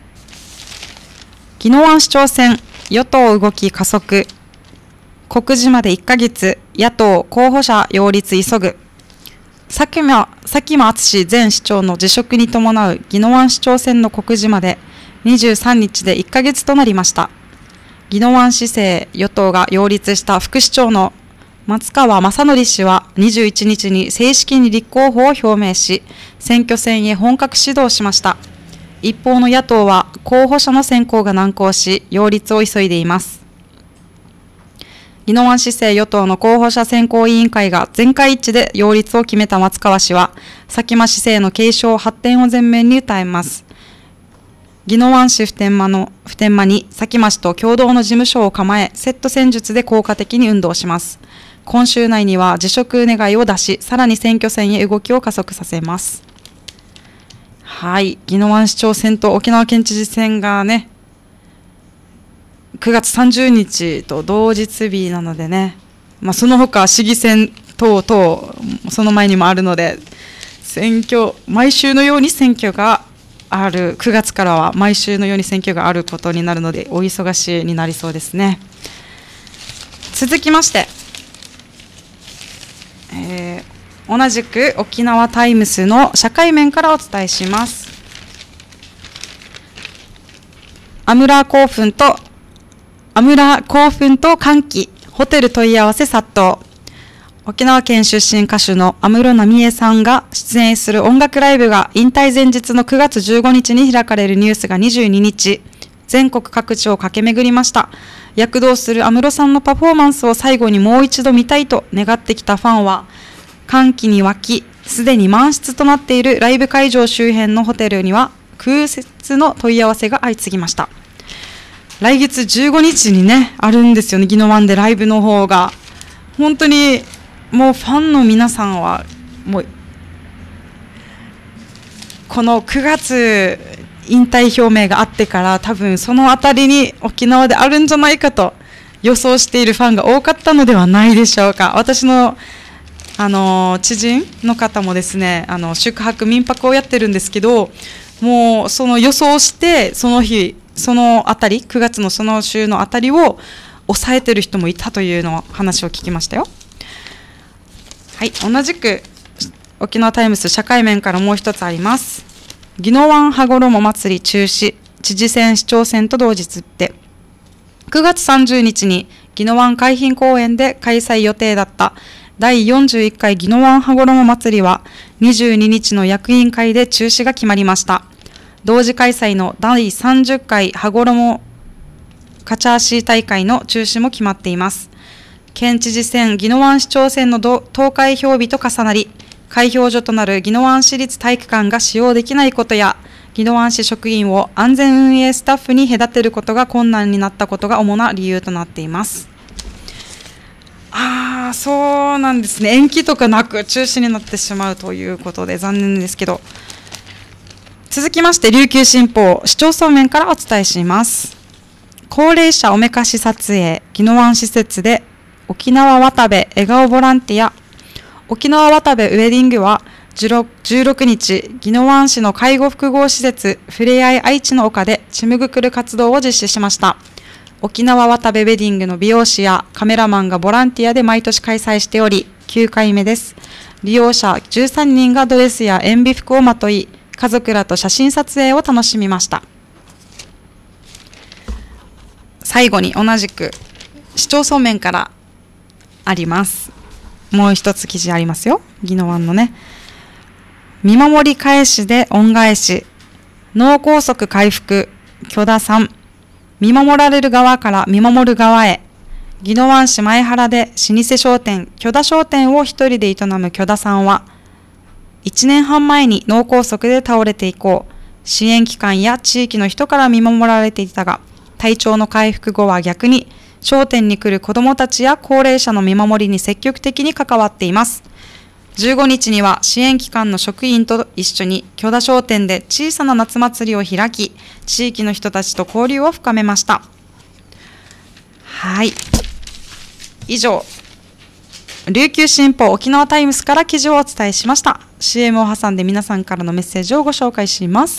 宜野湾市長選、与党動き加速。告示までいっかげつ、野党候補者擁立急ぐ。佐喜真淳前市長の辞職に伴う宜野湾市長選の告示までにじゅうさんにちでいっかげつとなりました。宜野湾市政与党が擁立した副市長の松川正則氏はにじゅういちにちに正式に立候補を表明し、選挙戦へ本格始動しました。一方の野党は候補者の選考が難航し、擁立を急いでいます。宜野湾市政与党の候補者選考委員会が全会一致で擁立を決めた松川氏は、佐喜真市政の継承発展を前面に訴えます。宜野湾市普天間の普天間に佐喜真氏と共同の事務所を構え、セット戦術で効果的に運動します。今週内には辞職願を出し、さらに選挙戦へ動きを加速させます。はい、宜野湾市長選と沖縄県知事選がね、くがつさんじゅうにちと同日日なのでね、まあ、その他市議選等々その前にもあるので、 選挙、毎週のように選挙がある、くがつからは毎週のように選挙があることになるので、お忙しいになりそうですね。続きまして、えー、同じく沖縄タイムスの社会面からお伝えします。アムラー興奮とアムラ興奮と歓喜、ホテル問い合わせ殺到。沖縄県出身歌手の安室奈美恵さんが出演する音楽ライブが引退前日のくがつじゅうごにちに開かれるニュースがにじゅうににち、全国各地を駆け巡りました。躍動する安室さんのパフォーマンスを最後にもう一度見たいと願ってきたファンは、歓喜に沸き、すでに満室となっているライブ会場周辺のホテルには空席の問い合わせが相次ぎました。来月じゅうごにちにね、あるんですよね、宜野湾でライブの方が。本当にもうファンの皆さんはもうこのくがつ引退表明があってから多分そのあたりに沖縄であるんじゃないかと予想しているファンが多かったのではないでしょうか。私のあの知人の方もですね、あの宿泊民泊をやってるんですけど、もうその予想してその日そのあたりくがつのその週のあたりを抑えてる人もいたというの話を聞きましたよ。はい、同じく沖縄タイムス社会面からもう一つあります。宜野湾羽衣祭り中止、知事選市長選と同日ってくがつさんじゅうにちに宜野湾海浜公園で開催予定だっただいよんじゅういっかい宜野湾羽衣祭りはにじゅうににちの役員会で中止が決まりました。同時開催のだいさんじゅっかい羽衣カチャーシー大会の中止も決まっています。県知事選、宜野湾市長選の投開票日と重なり、開票所となる宜野湾市立体育館が使用できないことや、宜野湾市職員を安全運営スタッフに隔てることが困難になったことが主な理由となっています。ああ、そうなんですね。延期とかなく中止になってしまうということで残念ですけど、続きまして琉球新報市町村面からお伝えします。高齢者おめかし撮影、宜野湾施設で沖縄渡部笑顔ボランティア。沖縄渡部ウェディングはじゅうろくにち、宜野湾市の介護複合施設ふれあい愛知の丘でちむぐくる活動を実施しました。沖縄渡部ウェディングの美容師やカメラマンがボランティアで毎年開催しており、きゅうかいめです。利用者じゅうさんにんがドレスや塩ビ服をまとい、家族らと写真撮影を楽しみました。最後に同じく市町村面からあります。もう一つ記事ありますよ。宜野湾のね。見守り返しで恩返し。脳梗塞回復。許田さん。見守られる側から見守る側へ。宜野湾市前原で老舗商店、許田商店を一人で営む許田さんは、いちねんはん前に脳梗塞で倒れて以降、支援機関や地域の人から見守られていたが、体調の回復後は逆に、商店に来る子どもたちや高齢者の見守りに積極的に関わっています。じゅうごにちには支援機関の職員と一緒に許田商店で小さな夏祭りを開き、地域の人たちと交流を深めました。はい。以上、琉球新報沖縄タイムスから記事をお伝えしました。シーエム を挟んで皆さんからのメッセージをご紹介します。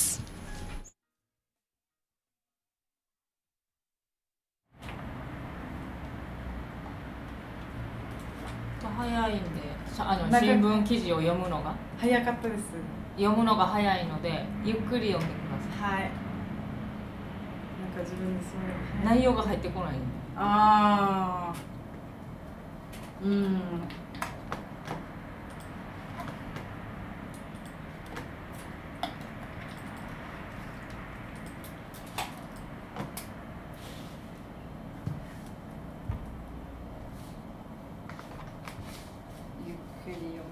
早いんで、あの新聞記事を読むのが早かったです。 読むのが早いのでゆっくり読んでください。 はい。なんか自分でそういう内容が入ってこない。 ああ。うん。ゆっくり読む。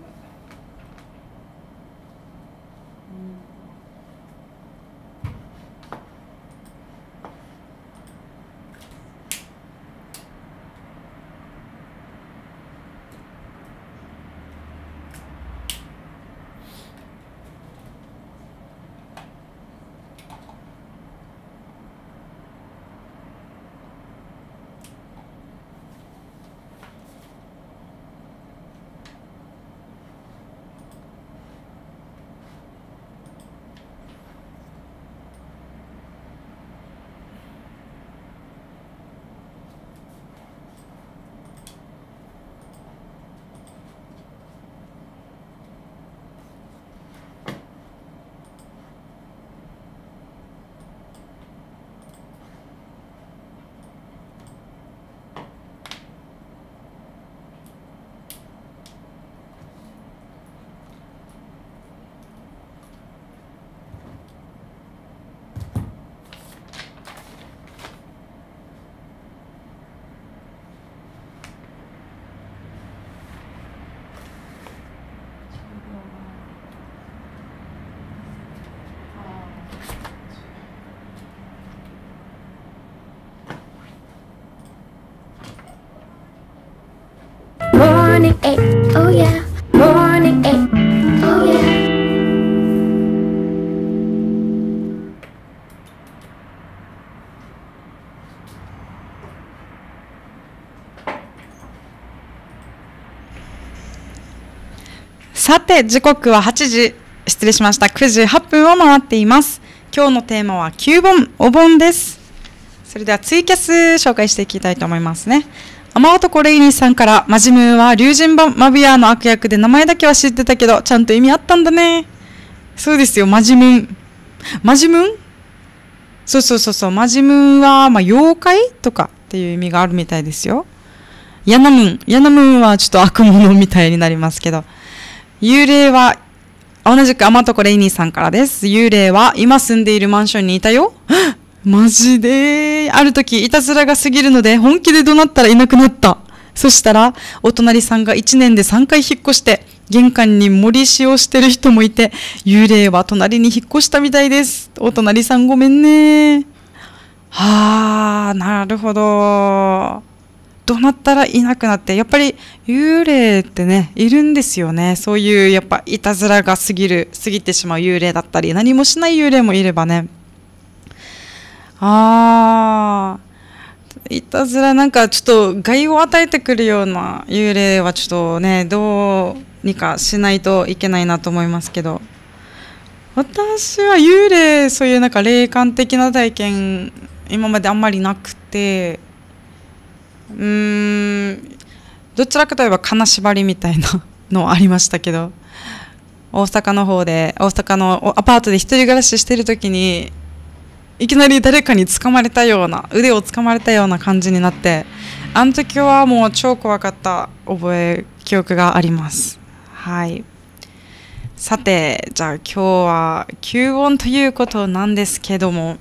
さて、時刻ははちじ、失礼しました。くじはっぷんを回っています。今日のテーマはきゅうぼん、お盆です。それではツイキャス紹介していきたいと思いますね。雨男レイニーさんから、マジムーは竜神マビアの悪役で名前だけは知ってたけど、ちゃんと意味あったんだね。そうですよ、マジムーン。マジムーンそうそうそうそう、マジムーンは、まあ、妖怪とかっていう意味があるみたいですよ。ヤナムーン。ヤナムーンはちょっと悪者みたいになりますけど。幽霊は、同じく雨男レイニーさんからです。幽霊は今住んでいるマンションにいたよ。マジで。ある時、いたずらが過ぎるので本気で怒鳴ったらいなくなった。そしたら、お隣さんがいちねんでさんかい引っ越して、玄関に森石をしてる人もいて、幽霊は隣に引っ越したみたいです。お隣さんごめんね。はあ、なるほど。どうなったらいなくなって、やっぱり幽霊ってね、いるんですよね。そういうやっぱいたずらが過ぎる、過ぎてしまう幽霊だったり、何もしない幽霊もいればね。あー、いたずらなんかちょっと害を与えてくるような幽霊はちょっとね、どうにかしないといけないなと思いますけど。私は幽霊、そういうなんか霊感的な体験、今まであんまりなくて、うーんどちらかといえば金縛りみたいなのありましたけど、大阪の方で大阪のアパートで一人暮らししてる時にいきなり誰かに掴まれたような、腕を掴まれたような感じになって、あの時はもう超怖かった覚え記憶があります。はい。さて、じゃあ今日は吸音ということなんですけども、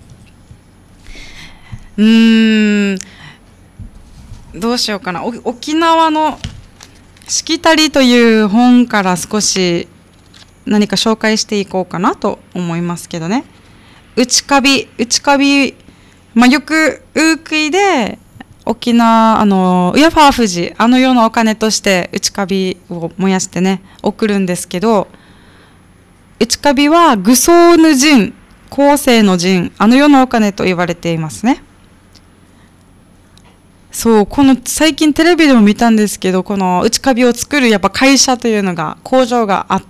うーんどうしようかな。沖縄のしきたりという本から少し何か紹介していこうかなと思いますけどね。内カビ、内カビ、まあ、よくウークイで沖縄、あの、ウヤファー富士、あの世のお金として内カビを燃やしてね、送るんですけど、内カビは愚僧の陣、後世の陣、あの世のお金と言われていますね。そう、この最近テレビでも見たんですけど、この内カビを作るやっぱ会社というのが、工場があって、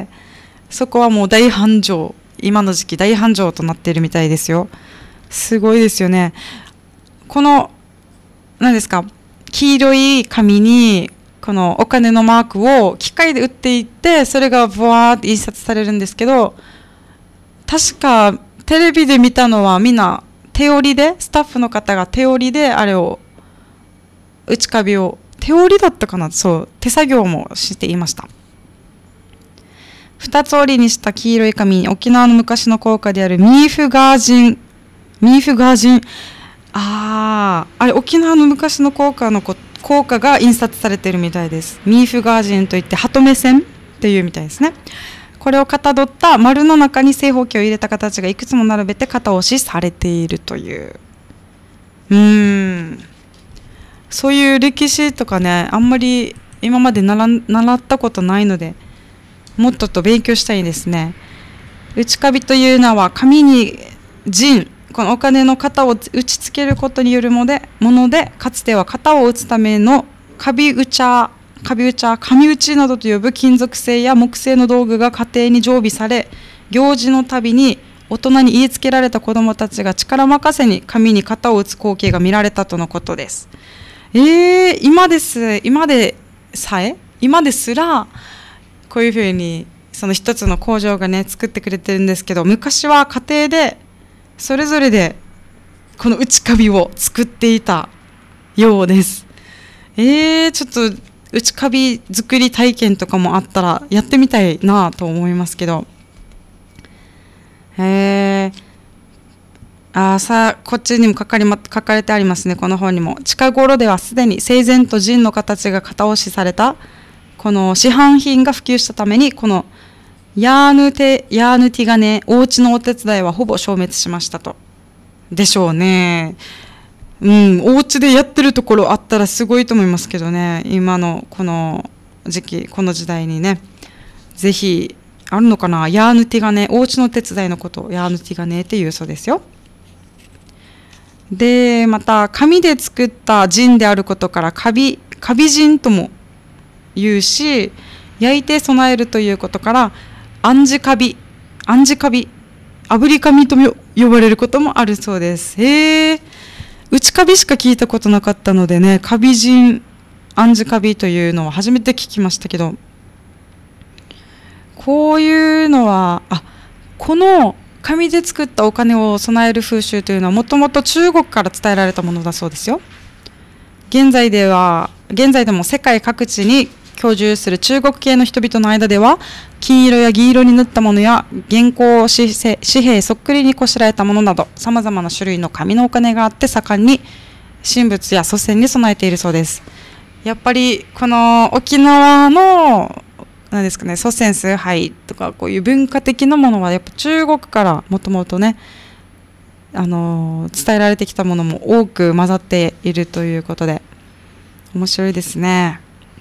そこはもう大繁盛、今の時期大繁盛となっているみたいですよ。すごいですよね。この、何ですか、黄色い紙に、このお金のマークを機械で打っていって、それがブワーって印刷されるんですけど、確かテレビで見たのはみんな手織りで、スタッフの方が手織りであれを、内カビを手織りだったかな、そう手作業もしていました。二つ折りにした黄色い紙に沖縄の昔の硬貨であるミーフガージンミーフガージンあああれ沖縄の昔の硬貨の硬貨が印刷されているみたいです。ミーフガージンといって鳩目線っていうみたいですね。これをかたどった丸の中に正方形を入れた形がいくつも並べて型押しされているという。うーんそういう歴史とかね、あんまり今まで習習ったことないので、もっとと勉強したいですね。内カビというのは紙に陣、このお金の型を打ち付けることによるもので、ものでかつては型を打つためのカビ打ちャー、カビ打ちャー、紙打ちなどと呼ぶ金属製や木製の道具が家庭に常備され、行事のたびに大人に言いつけられた子どもたちが力任せに紙に型を打つ光景が見られたとのことです。えー、今です、今でさえ、今ですら、こういうふうに、その一つの工場がね、作ってくれてるんですけど、昔は家庭で、それぞれで、この内カビを作っていたようです。えー、ちょっと、内カビ作り体験とかもあったら、やってみたいなと思いますけど。へー。あさあこっちにも書かれ、ま、書かれてありますね。この本にも近頃ではすでに整然と陣の形が型押しされたこの市販品が普及したために、このヤーヌテヤーヌティガネお家のお手伝いはほぼ消滅しましたと。でしょうね。うんお家でやってるところあったらすごいと思いますけどね。今のこの時期この時代にね、ぜひあるのかな。ヤーヌティガネお家の手伝いのことをヤーヌティガネっていうそうですよ。でまた紙で作った陣であることからカビカビ陣とも言うし、 焼いて備えるということから暗示カビ暗示カビ炙り神と呼ばれることもあるそうです。へえ、内カビしか聞いたことなかったのでね、カビ人暗示カビというのは初めて聞きましたけど、こういうのはあこの紙で作ったお金を備える風習というのはもともと中国から伝えられたものだそうですよ。現在では現在でも世界各地に居住する中国系の人々の間では金色や銀色に塗ったものや現行紙幣そっくりにこしらえたものなどさまざまな種類の紙のお金があって盛んに神仏や祖先に備えているそうです。やっぱりこの沖縄の何ですかね、祖先崇拝とかこういう文化的なものはやっぱ中国からもともとねあの伝えられてきたものも多く混ざっているということで面白いですね。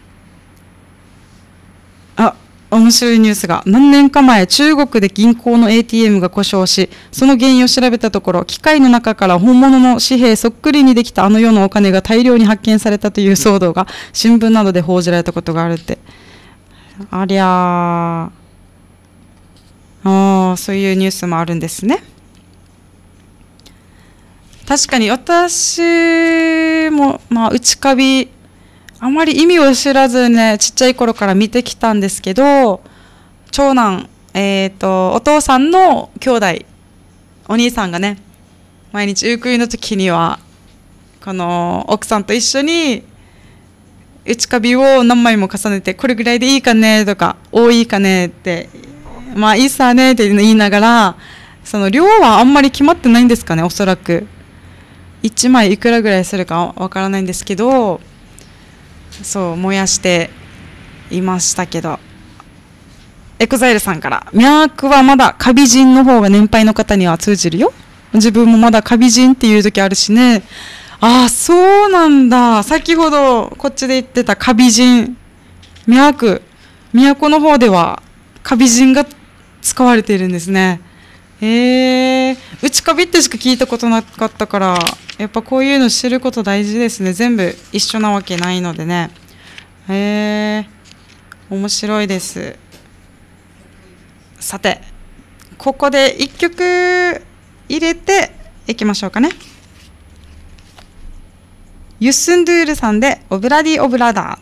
あ、面白いニュースが何年か前中国で銀行の エーティーエム が故障しその原因を調べたところ機械の中から本物の紙幣そっくりにできたあの世のお金が大量に発見されたという騒動が新聞などで報じられたことがあるって。ありゃーあー、そういうニュースもあるんですね。確かに私も、まあ、内カビあまり意味を知らずねちっちゃい頃から見てきたんですけど、長男、えーと、お父さんの兄弟お兄さんがね毎日ウークイの時にはこの奥さんと一緒に内カビを何枚も重ねてこれぐらいでいいかねとか多いかねってまあいいさねって言いながら、その量はあんまり決まってないんですかね、おそらくいちまいいくらぐらいするかわからないんですけど、そう燃やしていましたけど、エコザイルさんから脈はまだカビ人の方が年配の方には通じるよ、自分もまだカビ人っていう時あるしね。ああそうなんだ。先ほどこっちで言ってたカビ人都都の方ではカビ人が使われているんですね。へえ、内カビってしか聞いたことなかったからやっぱこういうの知ること大事ですね。全部一緒なわけないのでね。へえ面白いです。さてここでいっきょく入れていきましょうかね。ユッスンドゥールさんでオブラディオブラダー。あ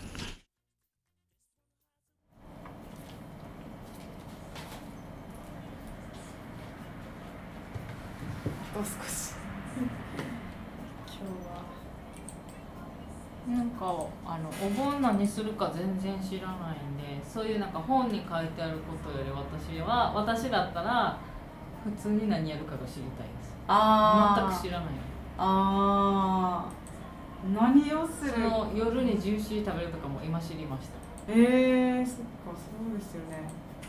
と少し今日はなんかあのお盆何するか全然知らないんで、そういうなんか本に書いてあることより私は私だったら普通に何やるかが知りたいです。 あ全く知らない。 あー何をする。 その夜にジューシー食べるとかも今知りました。 えー、そっかそうですよね。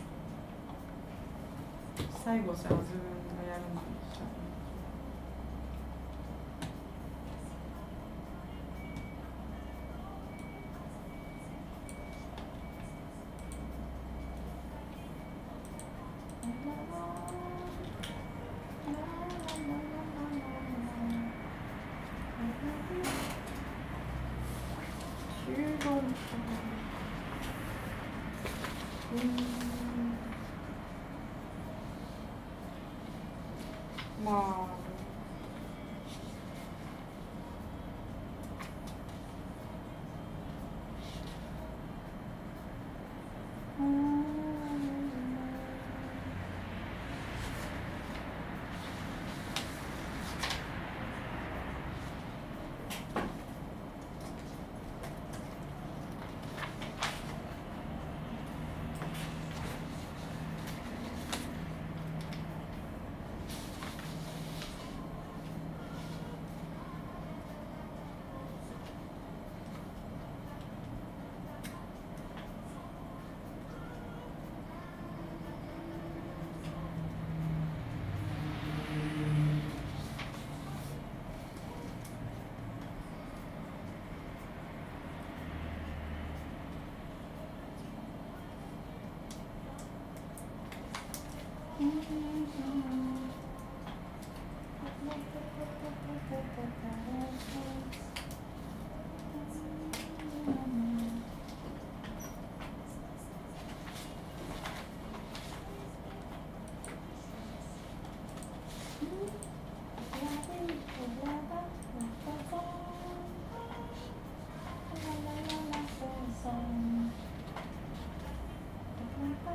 最後じゃあ自分がやるのにしちゃう。まあ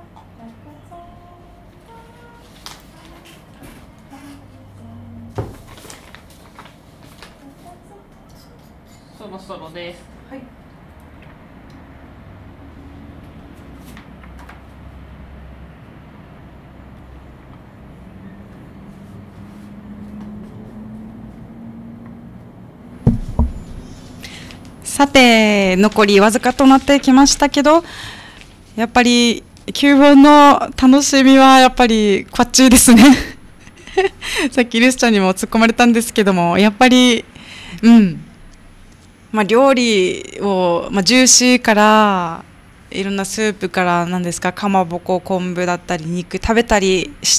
そろそろです。 はい。さて残りわずかとなってきましたけど、やっぱりきゅうぼんの楽しみはやっぱりこっちですねさっきルスちゃんにも突っ込まれたんですけども、やっぱりうんまあ料理を、まあ、ジューシーからいろんなスープから何ですか、かまぼこ昆布だったり肉食べたりして、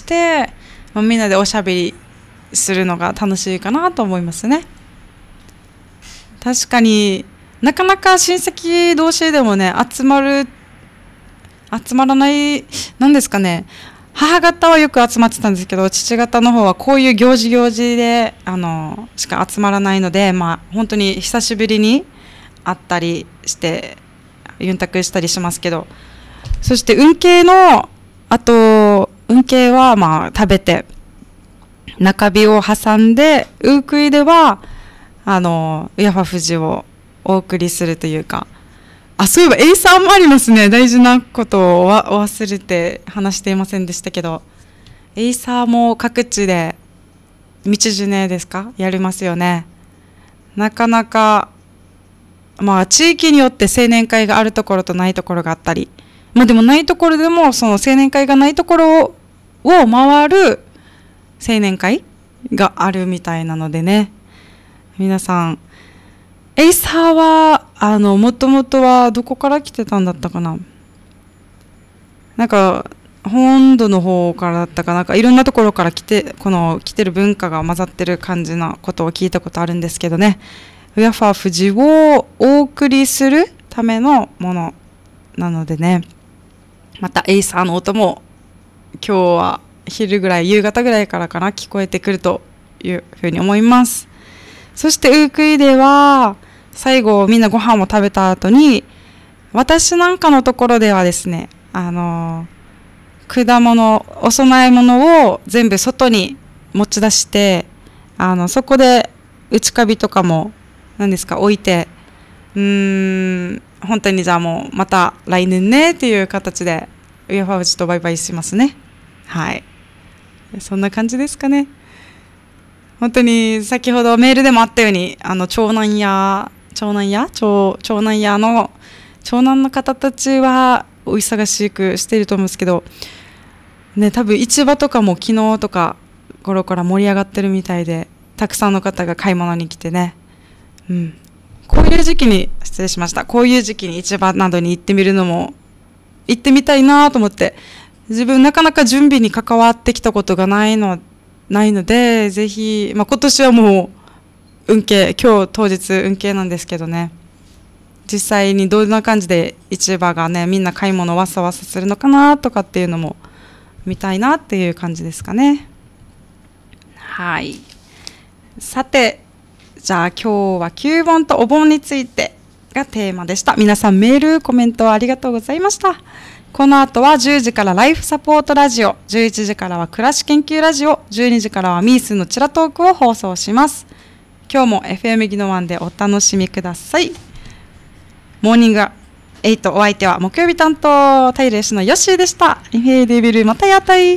まあ、みんなでおしゃべりするのが楽しいかなと思いますね。確かになかなか親戚同士でもね集まる集まらないなんですかね。母方はよく集まってたんですけど、父方の方はこういう行事行事であのしか集まらないので、まあ本当に久しぶりに会ったりしてユンタクしたりしますけど、そして運慶のあと運慶はまあ食べて中日を挟んで、ウークイではあのウヤファ富士をお送りするというか、あ、そういえばエイサーもありますね。大事なことをわ忘れて話していませんでしたけど、エイサーも各地で道ジュネですかやりますよね。なかなかまあ地域によって青年会があるところとないところがあったり、まあでもないところでもその青年会がないところを回る青年会があるみたいなのでね、皆さんエイサーはあのもともとはどこから来てたんだったかな、なんか本土の方からだったかなんかいろんなところから来てこの来てる文化が混ざってる感じなことを聞いたことあるんですけどね、ウヤファ富士をお送りするためのものなのでね、またエイサーの音も今日は昼ぐらい夕方ぐらいからかな聞こえてくるというふうに思います。そしてウークイでは最後みんなご飯を食べた後に、私なんかのところではですね、あの果物お供え物を全部外に持ち出して、あのそこで内カビとかも何ですか置いて、うーん本当にじゃあもうまた来年ねっていう形でウヤファ富士とバイバイしますね。はい、そんな感じですかね。本当に先ほどメールでもあったように、あの長男や長男や長長男やの長男の方たちはお忙しくしていると思うんですけど、ね、多分市場とかも昨日とか頃から盛り上がってるみたいで、たくさんの方が買い物に来てね、うん、こういう時期に失礼しましたこういう時期に市場などに行ってみるのも行ってみたいなと思って、自分なかなか準備に関わってきたことがないのないので、ぜひ、まあ、今年はもう運慶今日当日運慶なんですけどね、実際にどんな感じで市場がねみんな買い物わさわさするのかなとかっていうのも見たいなっていう感じですかね。はい、さてじゃあ今日は旧盆とお盆についてがテーマでした。皆さんメールコメントありがとうございました。この後はじゅうじからライフサポートラジオ、じゅういちじからは暮らし研究ラジオ、じゅうにじからはミースのチラトークを放送します。今日も エフエム ギノワンでお楽しみください。モーニングエイト、お相手は木曜日担当タイレーシのヨッシーでした。インフェーデビルまたやったい。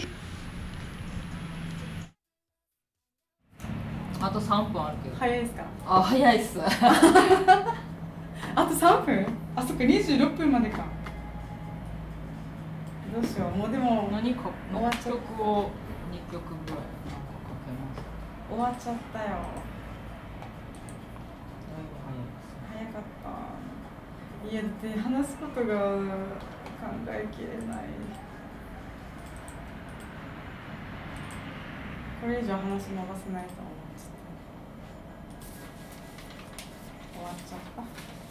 あとさんぷんあるけど。 早いですか？ あ、早いっす。 あとさんぷん？あ、そっかにじゅうろっぷんまでか。どうしよう。もうでも何か終わっちゃう。 曲をにきょくぐらいなんかかけます。 終わっちゃったよ。 だいぶ早いです。 早かった。いやだって話すことが考えきれない。これ以上話伸ばせないと思ってた。終わっちゃった。